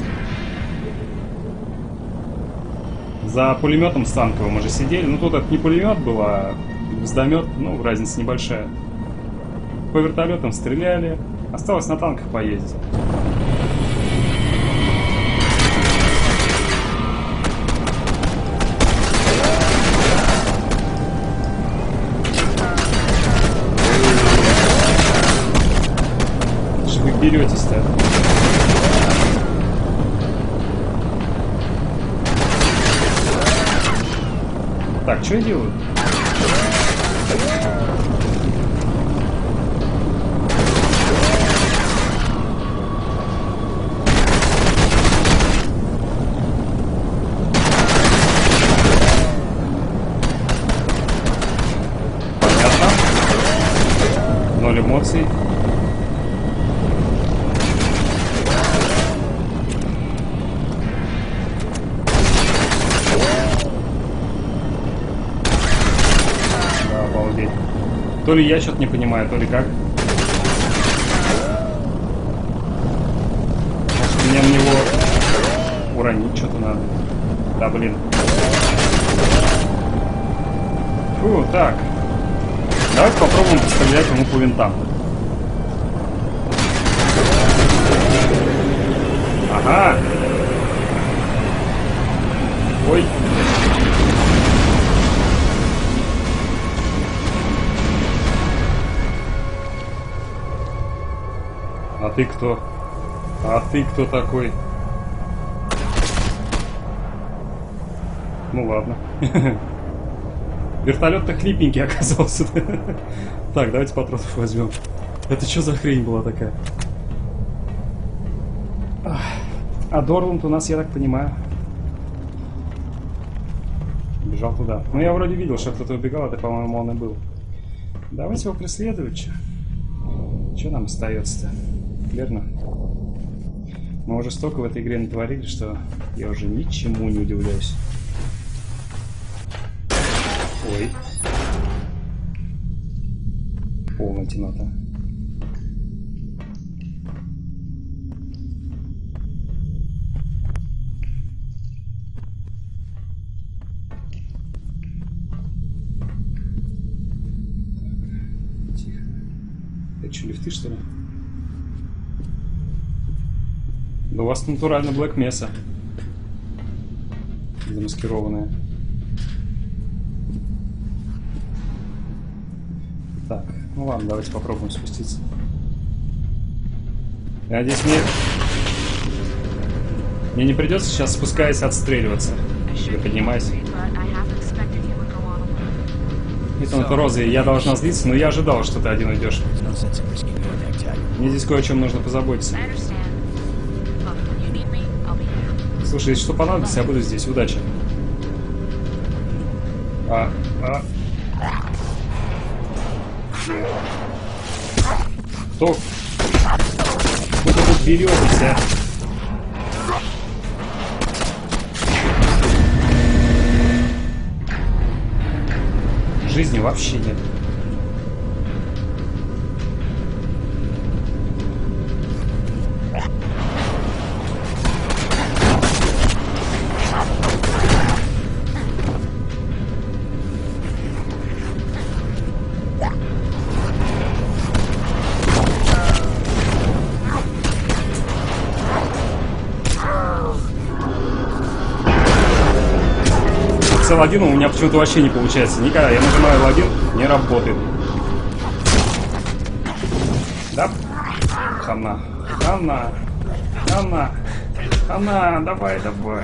За пулеметом с танковым мы же сидели. Ну тут это не пулемет был, а гвоздомет. Ну, разница небольшая. По вертолетам стреляли. Осталось на танках поездить. Что вы беретесь-то? Так, что я делаю? Понятно. Ноль эмоций. То ли я что-то не понимаю, то ли как. Может, мне в него уронить что-то надо. Да, блин. Фу, так. Давайте попробуем пострелять ему по винтам. Ага. Ой. А ты кто? А ты кто такой? Ну ладно. Вертолет-то хлипенький оказался. Так, давайте патронов возьмем. Это что за хрень была такая? А Дорланд у нас, я так понимаю, бежал туда. Ну я вроде видел, что кто-то убегал, это, по-моему, он и был. Давайте его преследовать. Что нам остается-то? Верно? Мы уже столько в этой игре натворили, что я уже ничему не удивляюсь. Ой. Полная темнота. что, лифты, что ли? Да у вас натурально Black Mesa. Замаскированная. Так, ну ладно, давайте попробуем спуститься. Я надеюсь, мне не придется сейчас, спускаясь, отстреливаться. Или поднимайся. Это Роза, я должна злиться, но я ожидал, что ты один уйдешь. Мне здесь кое о чем нужно позаботиться. Слушай, если что понадобится, я буду здесь. Удачи. Кто? Куда вы тут беретесь, а? Жизни вообще нет. С L1 у меня почему-то вообще не получается. Никогда я нажимаю L1, не работает. Да? Хана. Хана. Хана. Хана. Давай, давай.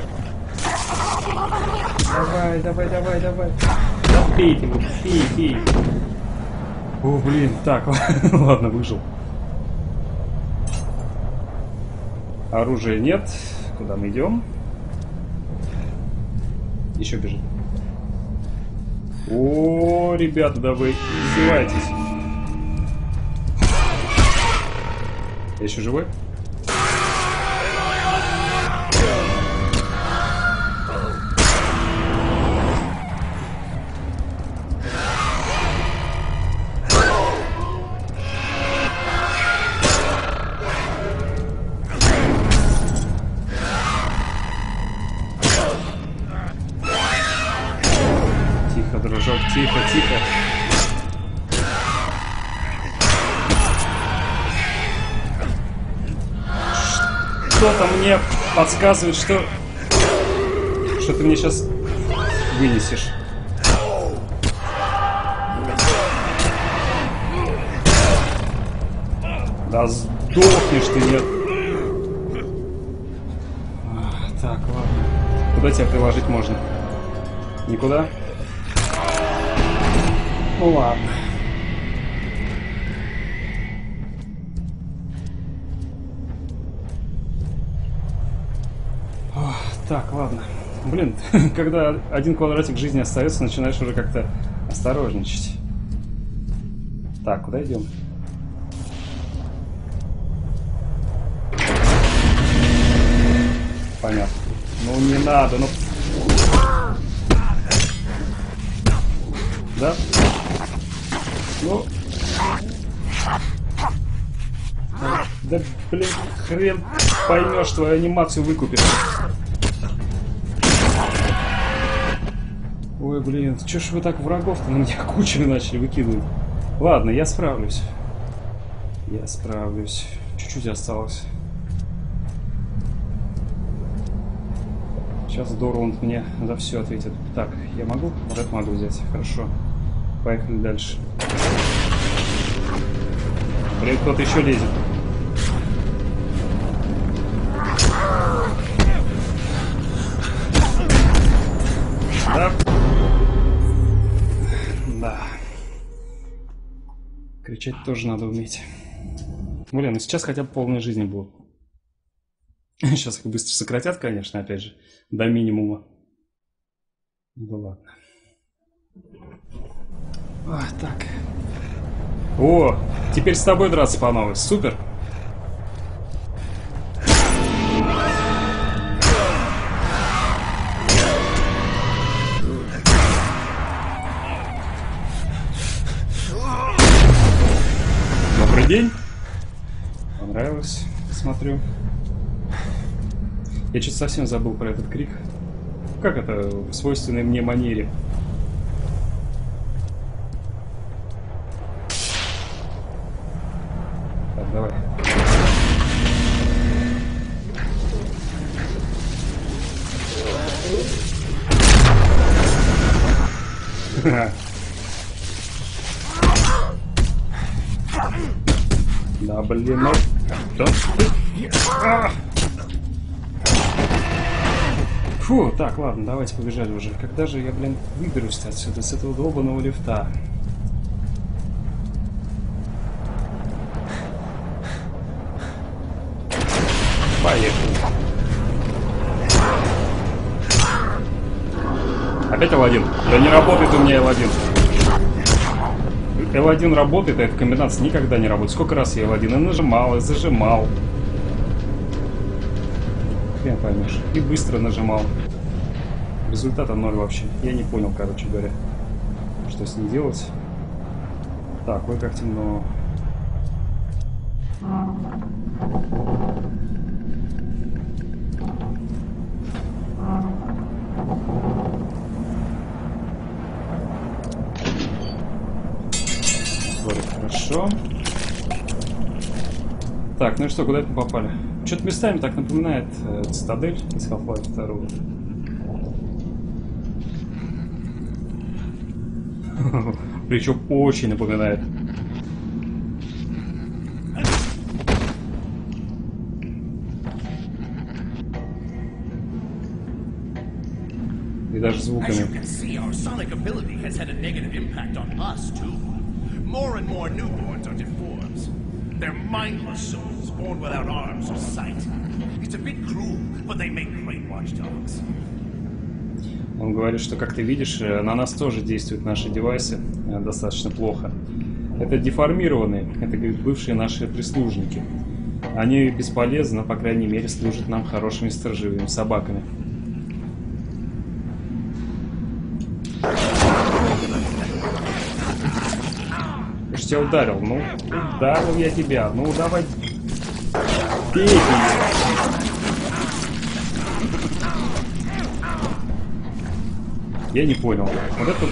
Давай, давай, давай, давай. Да пейте вы, пей, пей. О, блин, так, ладно, выжил. Оружия нет. Куда мы идем? Еще бежит. О, ребята, да вы издеваетесь. Я еще живой? Тихо, тихо. Что-то мне подсказывает, что ты мне сейчас вынесешь. Да сдохнешь ты, нет. Так, ладно. Куда тебя приложить можно? Никуда? Ну ладно. Ох, так, ладно. Блин, когда один квадратик жизни остается, начинаешь уже как-то осторожничать. Так, куда идем? Понятно. Ну не надо, ну... Да? Ну... Да, блин, хрен поймешь, твою анимацию выкупишь. Ой, блин, чё ж вы так врагов-то на меня кучами начали выкидывать? Ладно, я справлюсь. Я справлюсь. Чуть-чуть осталось. Сейчас Дорланд мне за все ответит. Так, я могу? Вот это могу взять. Хорошо. Поехали дальше. Блин, кто-то еще лезет. Да. Да. Кричать тоже надо уметь. Блин, ну сейчас хотя бы полной жизни будут. Сейчас их быстро сократят, конечно, опять же, до минимума. Ну ладно. Так. О, теперь с тобой драться по новой. Супер. Добрый день. Понравилось, смотрю. Я что-то совсем забыл про этот крик. Как это в свойственной мне манере? Да, блин, ну... Фу, так, ладно, давайте побежали уже. Когда же я, блин, выберусь отсюда, с этого долбаного лифта? Поехали. Опять L1. Да не работает у меня L1. L1 работает, а эта комбинация никогда не работает. Сколько раз я L1 и нажимал, и зажимал. Хрен поймешь. И быстро нажимал. Результата 0 вообще. Я не понял, короче говоря, что с ним делать. Так, ой, как темно. Вроде хорошо. Так, ну и что, куда это мы попали? Что-то местами так напоминает Цитадель из Half-Life 2. Причем очень напоминает. И даже As звуками. you can see, our sonic ability has had a negative impact on us, too. More and more newborns are deformed. They're mindless souls, born without arms or sight. It's a bit cruel, but they make great watchdogs. Он говорит, что, как ты видишь, на нас тоже действуют наши девайсы достаточно плохо. Это деформированные, это, говорит, бывшие наши прислужники. Они бесполезны, но, по крайней мере, служат нам хорошими сторожевыми собаками. Я ж тебя ударил, ну, ударил я тебя, ну, давай, бей меня. Я не понял. Вот это...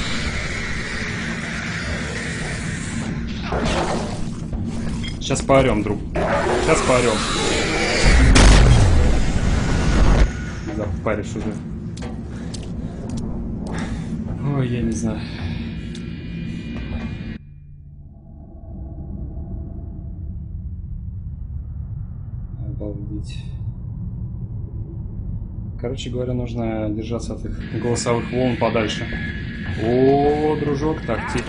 Сейчас поорем, друг. Сейчас поорем. Запаришь уже. Ой, я не знаю. Обалдеть. Короче говоря, нужно держаться от их голосовых волн подальше. О, дружок, так, тихо.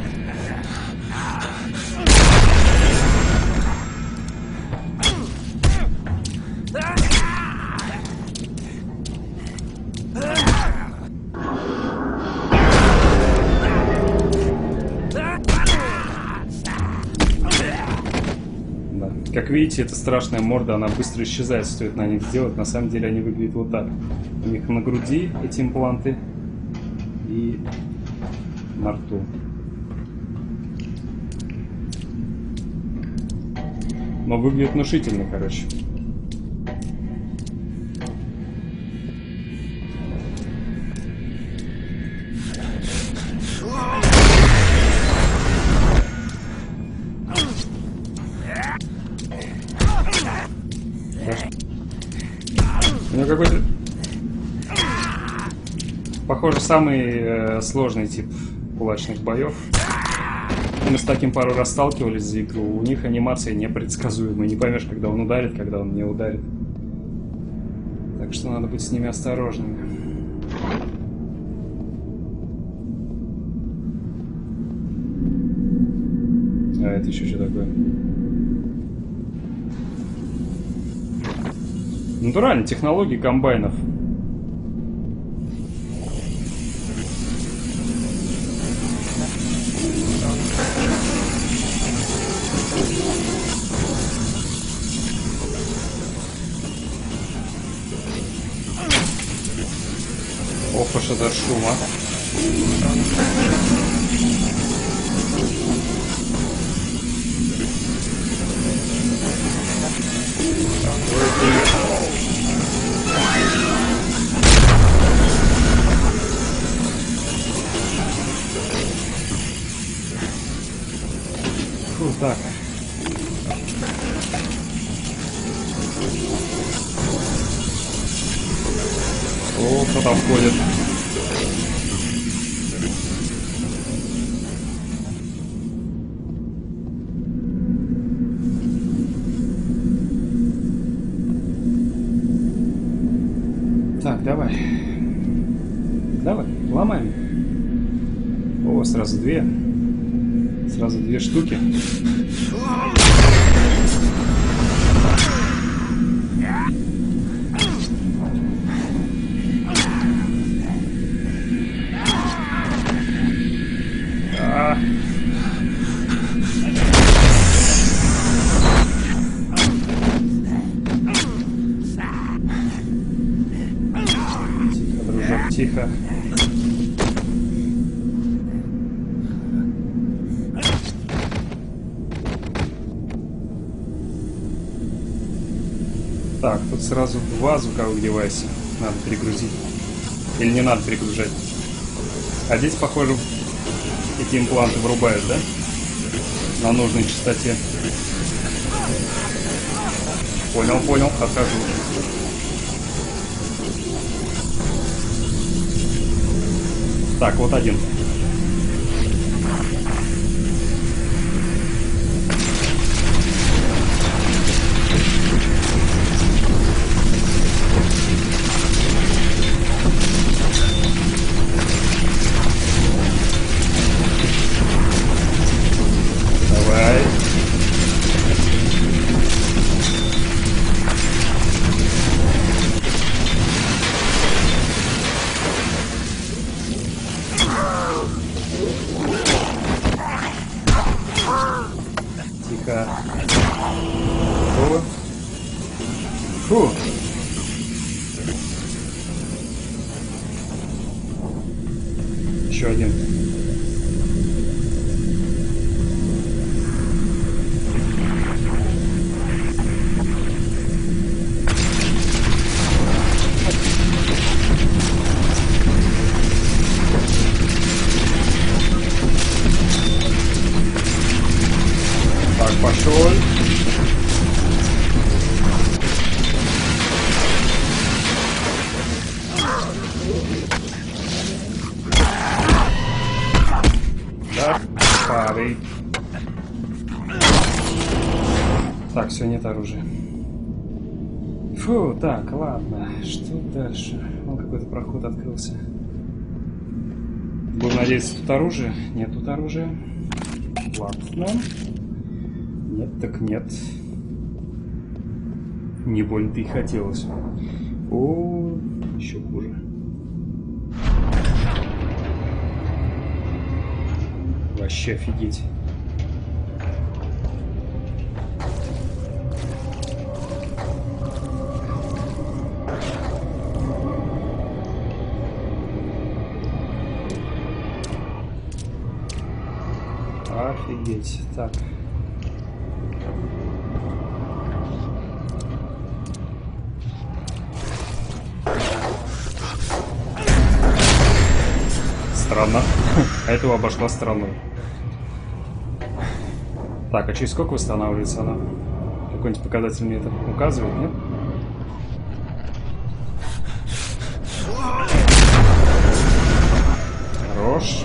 Да. Как видите, эта страшная морда, она быстро исчезает, стоит на них сделать. На самом деле они выглядят вот так. У них на груди эти импланты и на рту. Но выглядит внушительно, короче. У него какой-то... Похоже, самый сложный тип кулачных боев. Мы с таким пару раз сталкивались за игру. У них анимация непредсказуемая. Не поймешь, когда он ударит, когда он не ударит. Так что надо быть с ними осторожными. А это еще что такое? Натурально, технологии комбайнов. Ох уж это шум, а. Фу, так. О, кто там ходит? Так, давай. Давай, ломаем. О, сразу две. Сразу две штуки. Тихо, дружок, тихо. Так, тут сразу два звуковых девайса. Надо перегрузить. Или не надо перегружать? А здесь, похоже, эти импланты врубают, да? На нужной частоте. Понял, понял, отхожу. Так, вот один. Давай. Тихо. Готово. Фу. Еще один. Так, пошел. Да, падай. Так, все, нет оружия. Фу, так, ладно. Что дальше? Вон какой-то проход открылся. Будем надеяться, тут оружие? Нет тут оружия. Ладно. Нет, так нет. Не больно-то и хотелось. О, еще хуже. Вообще офигеть. Офигеть. Так. Странно. А этого обошла стороной. Так, а через сколько восстанавливается она? Какой-нибудь показатель мне это указывает, нет? Хорош.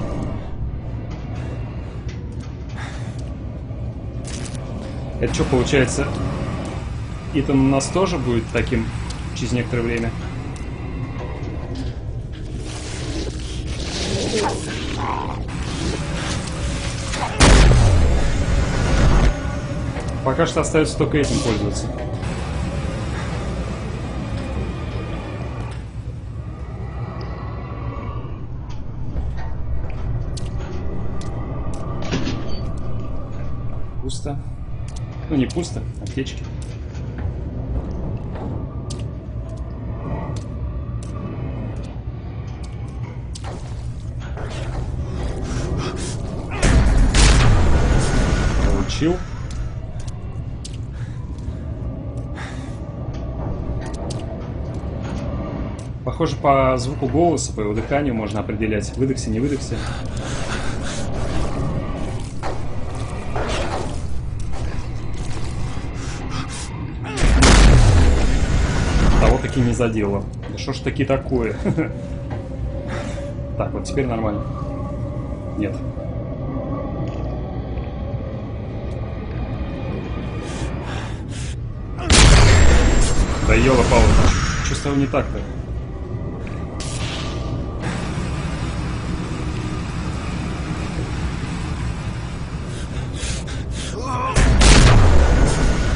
Это что получается? Итан у нас тоже будет таким через некоторое время? Пока что остается только этим пользоваться. Пусто. Ну не пусто, аптечки. Получил. Похоже, по звуку голоса, по его дыханию можно определять, выдохся, не выдохся. Того таки не задело. Да что ж таки такое? Так, вот теперь нормально. Нет. Да ёла-пала, что с тобой не так-то?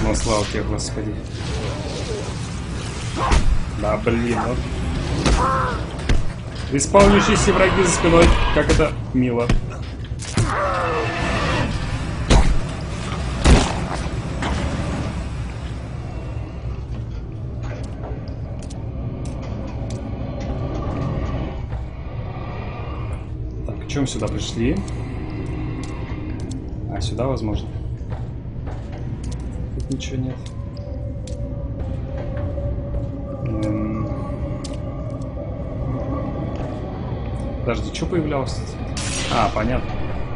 Ну, слава тебе, Господи. Да, блин, вот. Исполняющиеся враги за спиной. Как это мило. Так, о чем сюда пришли? А, сюда, возможно. Тут ничего нет. Подожди, что появлялось? А, понятно.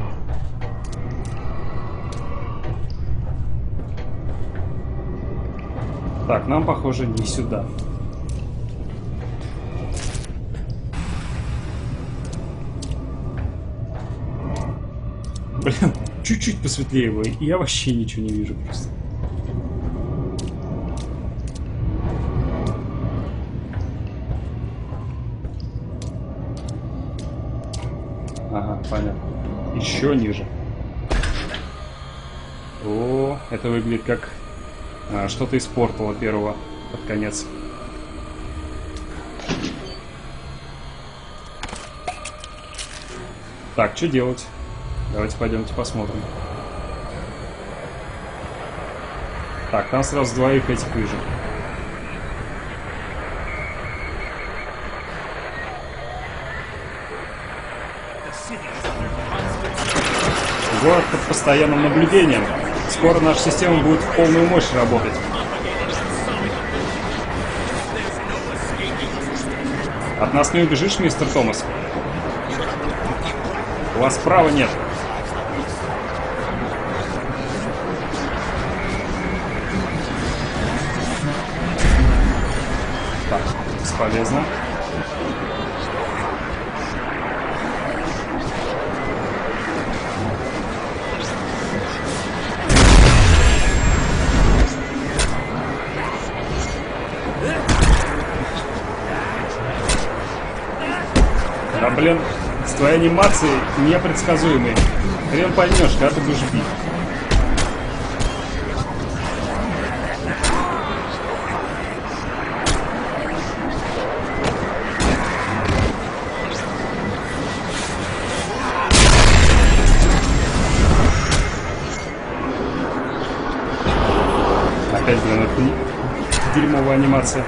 Так, нам, похоже, не сюда. Блин, чуть-чуть посветлее его, и я вообще ничего не вижу просто. Ага, понятно. Еще ниже. О, это выглядит как что-то из портала первого под конец. Так, что делать? Давайте пойдемте посмотрим. Так, там сразу двоих этих вижу. Город под постоянным наблюдением. Скоро наша система будет в полную мощь работать. От нас не убежишь, мистер Томас. У вас права нет. Так, бесполезно. Да блин, с твоей анимацией непредсказуемой. Хрен поймешь, когда ты будешь бить. Опять, блин, это дерьмовая анимация.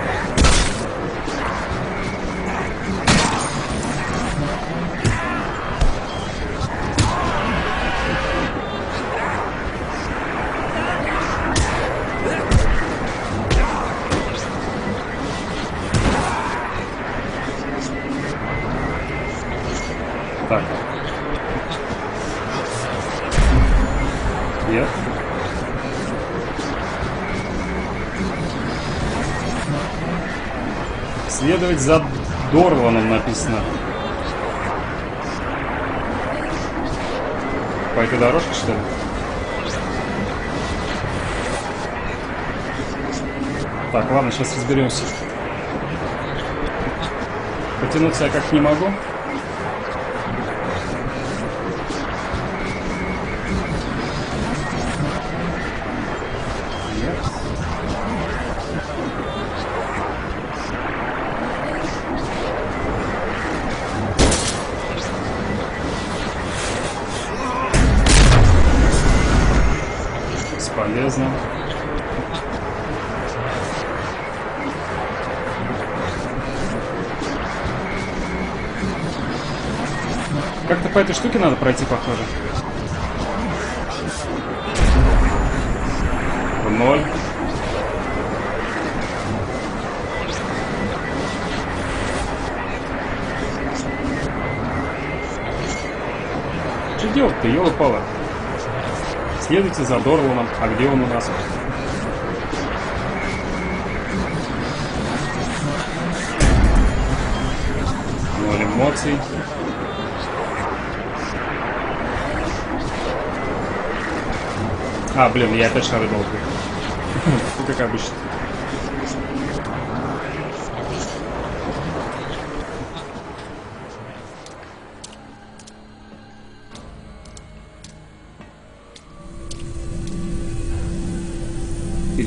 Так. Нет. Следовать за Дорланом написано. По этой дорожке, что ли? Так, ладно, сейчас разберемся. Потянуться я как не могу. Бесполезно. Как-то по этой штуке надо пройти, похоже. В ноль. Что делать-то, ёлы-палы? Следуйте за Дорланом. А где он у нас? Ноль эмоций. А, блин, я опять шары долбил. Ну, как обычно.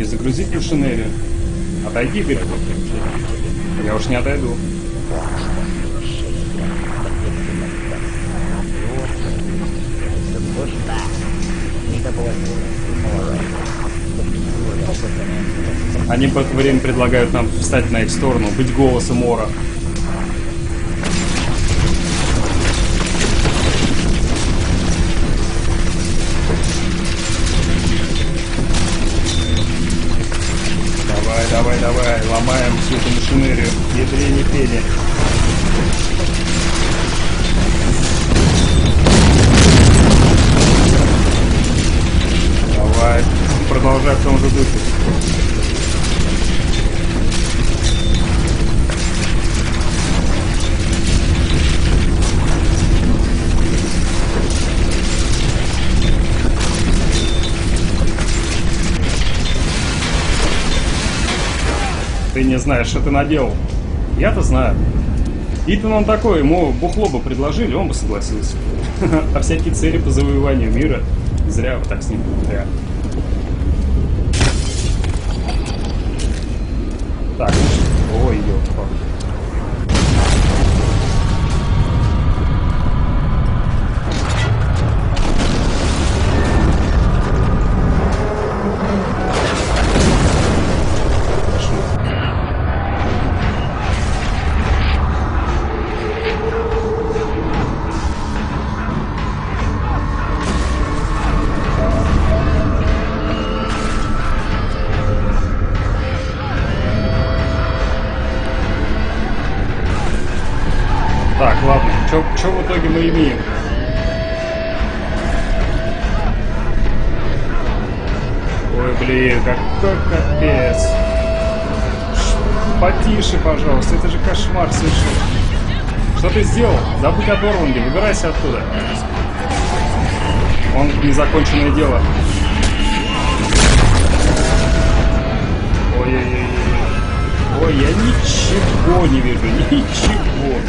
Перезагрузить машинерию. Отойди, говорит. Я уж не отойду. Они в это время предлагают нам встать на их сторону, быть голосом Ора. Давай, ломаем всю эту машинерию. Ядрени пени. Давай, продолжай в том же духе. Ты не знаешь, что ты наделал. Я-то знаю. Итан он такой, ему бухло бы предложили, он бы согласился. А всякие цели по завоеванию мира, зря вы так с ним, зря. Так, ой, ёпта. Так, ладно, что в итоге мы имеем? Ой, блин, какой капец. Потише, пожалуйста, это же кошмар совершенно. Что ты сделал? Забудь о Дорланде, выбирайся оттуда. Он незаконченное дело. Ой-ой-ой. Ой, я ничего не вижу, ничего.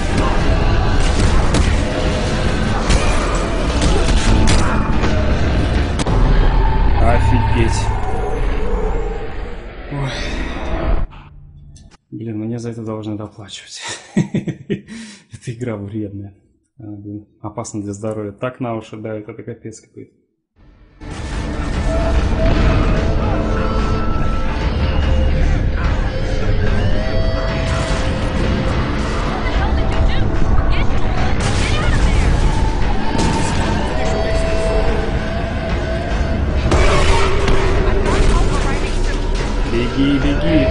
Офигеть. Ой. Блин, мне за это должны доплачивать. Эта игра вредная. Опасна для здоровья. Так на уши давит, это капец какой-то. Беги, беги.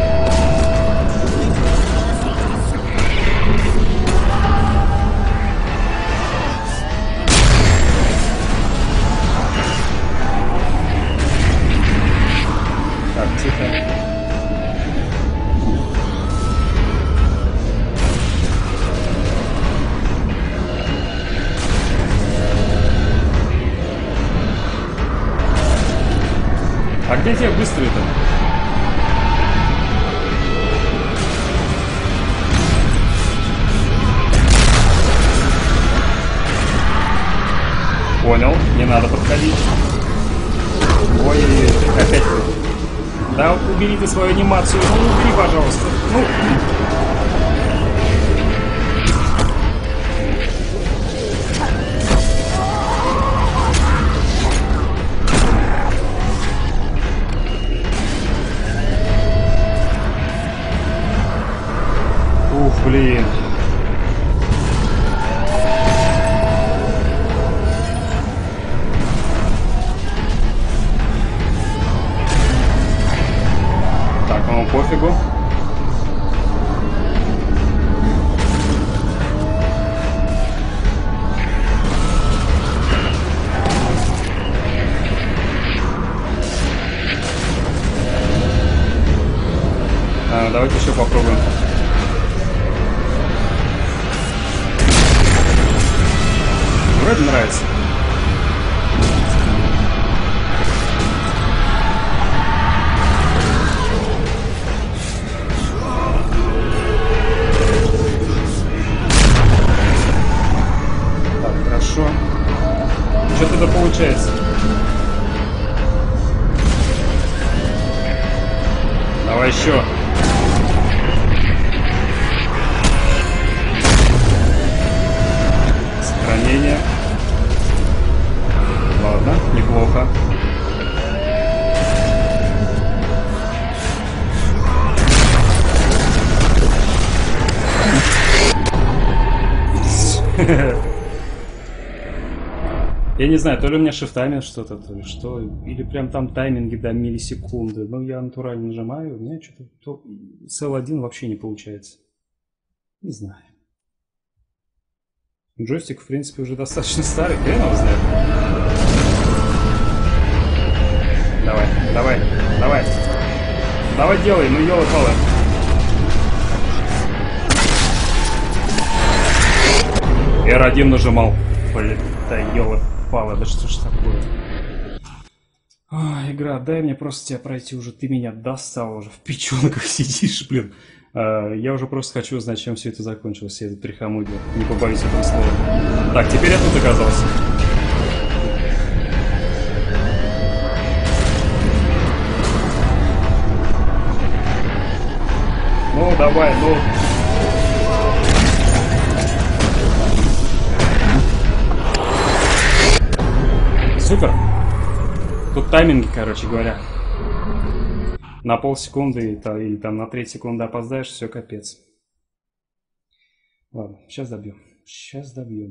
Так, тихо. А где те быстрые-то? Понял, не надо подходить. Ой, опять вы. Да убери ты свою анимацию, ну убери, пожалуйста. Ну. Ух, блин. Пофигу. Давайте еще попробуем. Вроде нравится. Что-то получается. Давай еще. Сохранение. Ладно, неплохо. Я не знаю, то ли у меня шифтами что-то, то ли что, или прям там тайминги до миллисекунды. Но я натурально нажимаю, у меня что-то с L1 вообще не получается. Не знаю. Джойстик, в принципе, уже достаточно старый, хрен его знает. Давай, давай, давай. Давай делай, ну ёлы-палы. R1 нажимал. Блин, да ёлы-палы, да что ж такое? Игра, дай мне просто тебя пройти уже, ты меня достал уже, в печёнках сидишь, блин. Я уже просто хочу узнать, чем все это закончилось, все это трихомудие. Не побоюсь этого слова. Так, теперь я тут оказался. Ну, давай, ну. Супер. Тут тайминги, короче говоря. На полсекунды или там на треть секунды опоздаешь, все, капец. Ладно, сейчас добью. Сейчас добью.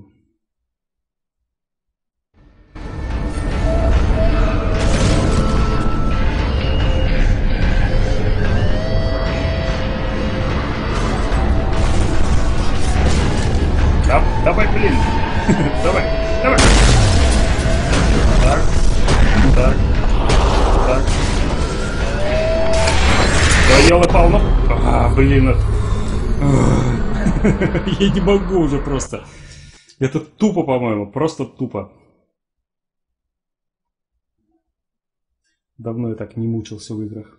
Давай, блин. Давай, давай. Так, так, так. Да ёлы-пал, ну... блин. Я не могу уже просто. Это тупо, по-моему, просто тупо. Давно я так не мучился в играх.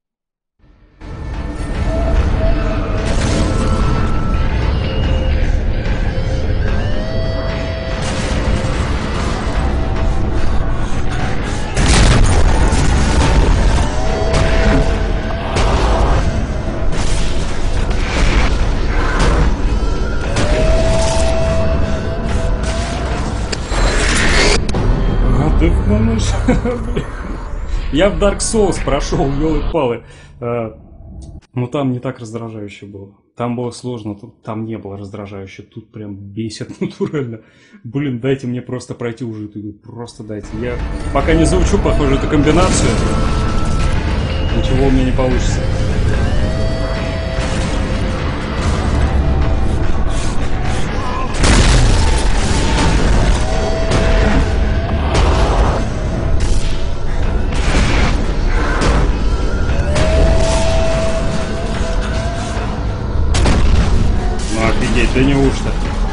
Я в Dark Souls прошел, ёлы-палы. Но там не так раздражающе было. Там было сложно, там не было раздражающе. Тут прям бесит натурально. Блин, дайте мне просто пройти уже эту игру. Просто дайте. Я пока не заучу, похоже, эту комбинацию. Ничего у меня не получится. Да неужто?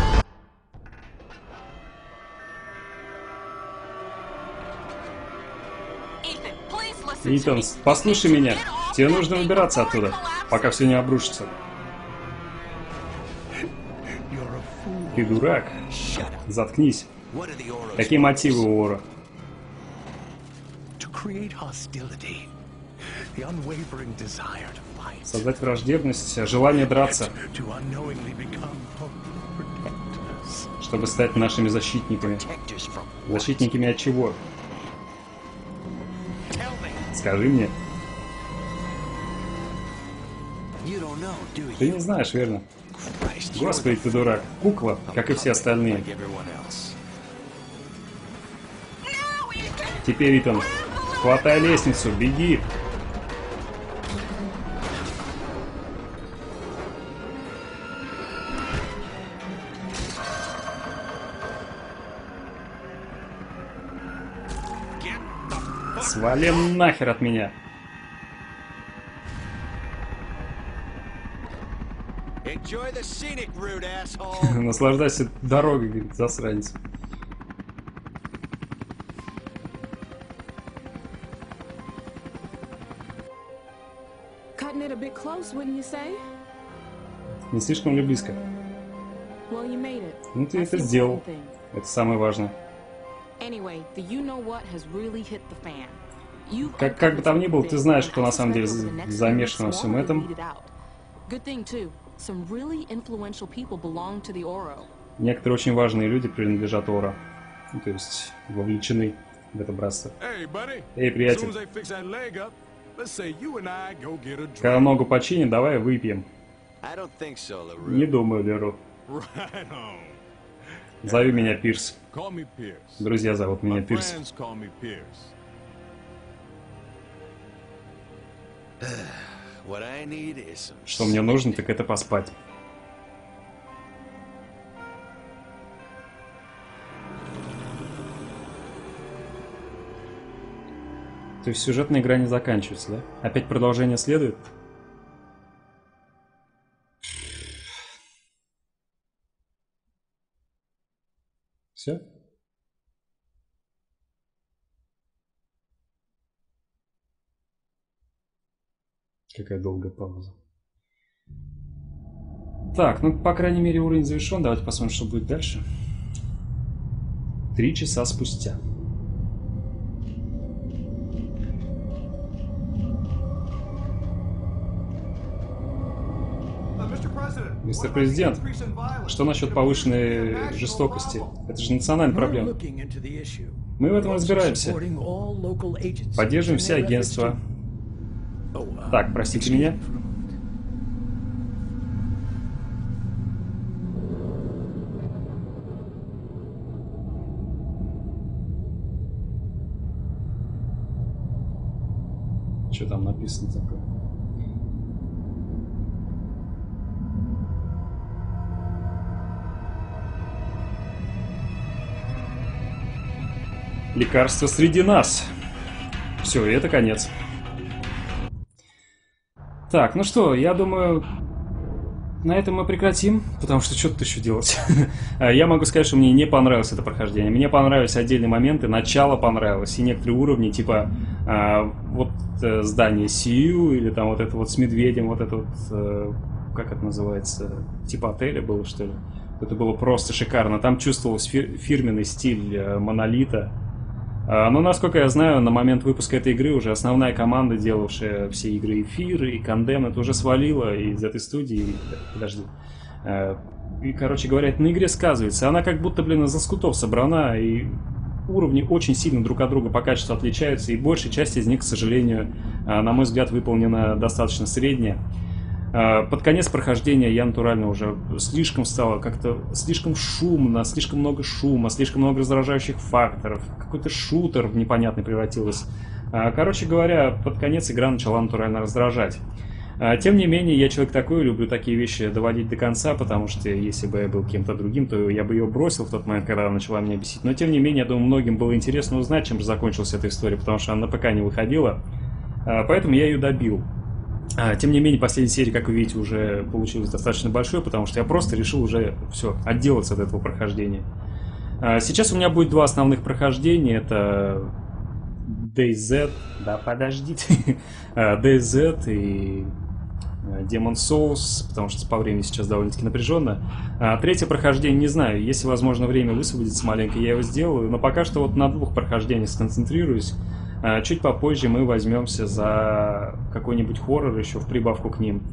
Итан, послушай меня. Тебе нужно выбираться оттуда, пока все не обрушится. Ты дурак. Заткнись. Какие мотивы у Ора? Создать враждебность, желание драться, чтобы стать нашими защитниками. Защитниками от чего? Скажи мне. Ты не знаешь, верно? Господи, ты дурак. Кукла, как и все остальные. Теперь, Итан, хватай лестницу, беги. Свали нахер от меня. Наслаждайся дорогой, говорит, засранец. Не слишком ли близко? Ну ты это сделал. Это самое важное. Как бы там ни было, ты знаешь, кто на самом деле замешан во всем этом. Некоторые очень важные люди принадлежат Оро. Ну, то есть вовлечены в это братство. Эй, приятель. Когда ногу починит, давай выпьем. Не думаю, Леру. Зови меня Пирс. Друзья зовут меня Пирс. Что мне нужно, так это поспать. То есть сюжетная игра не заканчивается, да? Опять продолжение следует? Все? Какая долгая пауза. Так, ну, по крайней мере, уровень завершен. Давайте посмотрим, что будет дальше. 3 часа спустя. Мистер Президент, что насчет повышенной жестокости? Это же национальная проблема. Мы в этом разбираемся. Поддерживаем все агентства. Так, простите меня. Что там написано такое? Лекарство среди нас. Все, и это конец. Так, ну что, я думаю, на этом мы прекратим, потому что что тут еще делать? Я могу сказать, что мне не понравилось это прохождение. Мне понравились отдельные моменты, начало понравилось, и некоторые уровни, типа вот здание Сию, или там вот это вот с медведем, вот это вот, как это называется, типа отеля было, что ли? Это было просто шикарно. Там чувствовался фирменный стиль Монолита. Но, насколько я знаю, на момент выпуска этой игры уже основная команда, делавшая все игры Эфир и Condemned, это уже свалила из этой студии. Подожди. И, короче говоря, это на игре сказывается. Она как будто, блин, из лоскутов собрана, и уровни очень сильно друг от друга по качеству отличаются, и большая часть из них, к сожалению, на мой взгляд, выполнена достаточно средняя. Под конец прохождения я натурально уже слишком стало как-то слишком шумно, слишком много шума, слишком много раздражающих факторов. Какой-то шутер непонятный превратилось. Короче говоря, под конец игра начала натурально раздражать. Тем не менее, я человек такой, люблю такие вещи доводить до конца, потому что если бы я был кем-то другим, то я бы ее бросил в тот момент, когда она начала меня бесить. Но тем не менее, я думаю, многим было интересно узнать, чем же закончилась эта история, потому что она на ПК не выходила. Поэтому я ее добил. Тем не менее, последняя серия, как вы видите, уже получилась достаточно большой, потому что я просто решил уже все, отделаться от этого прохождения. Сейчас у меня будет 2 основных прохождения. Это DayZ, да подождите, DayZ и Demon's Souls, потому что по времени сейчас довольно-таки напряженно. Третье прохождение, не знаю, если возможно время высвободится маленько, я его сделаю, но пока что вот на 2 прохождениях сконцентрируюсь. Чуть попозже мы возьмемся за какой-нибудь хоррор еще в прибавку к ним.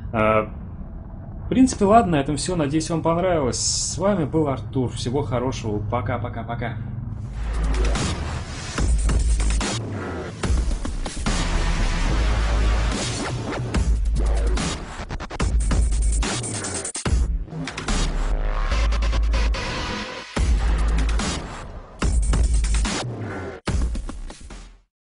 В принципе, ладно, на этом все. Надеюсь, вам понравилось. С вами был Артур. Всего хорошего. Пока-пока-пока.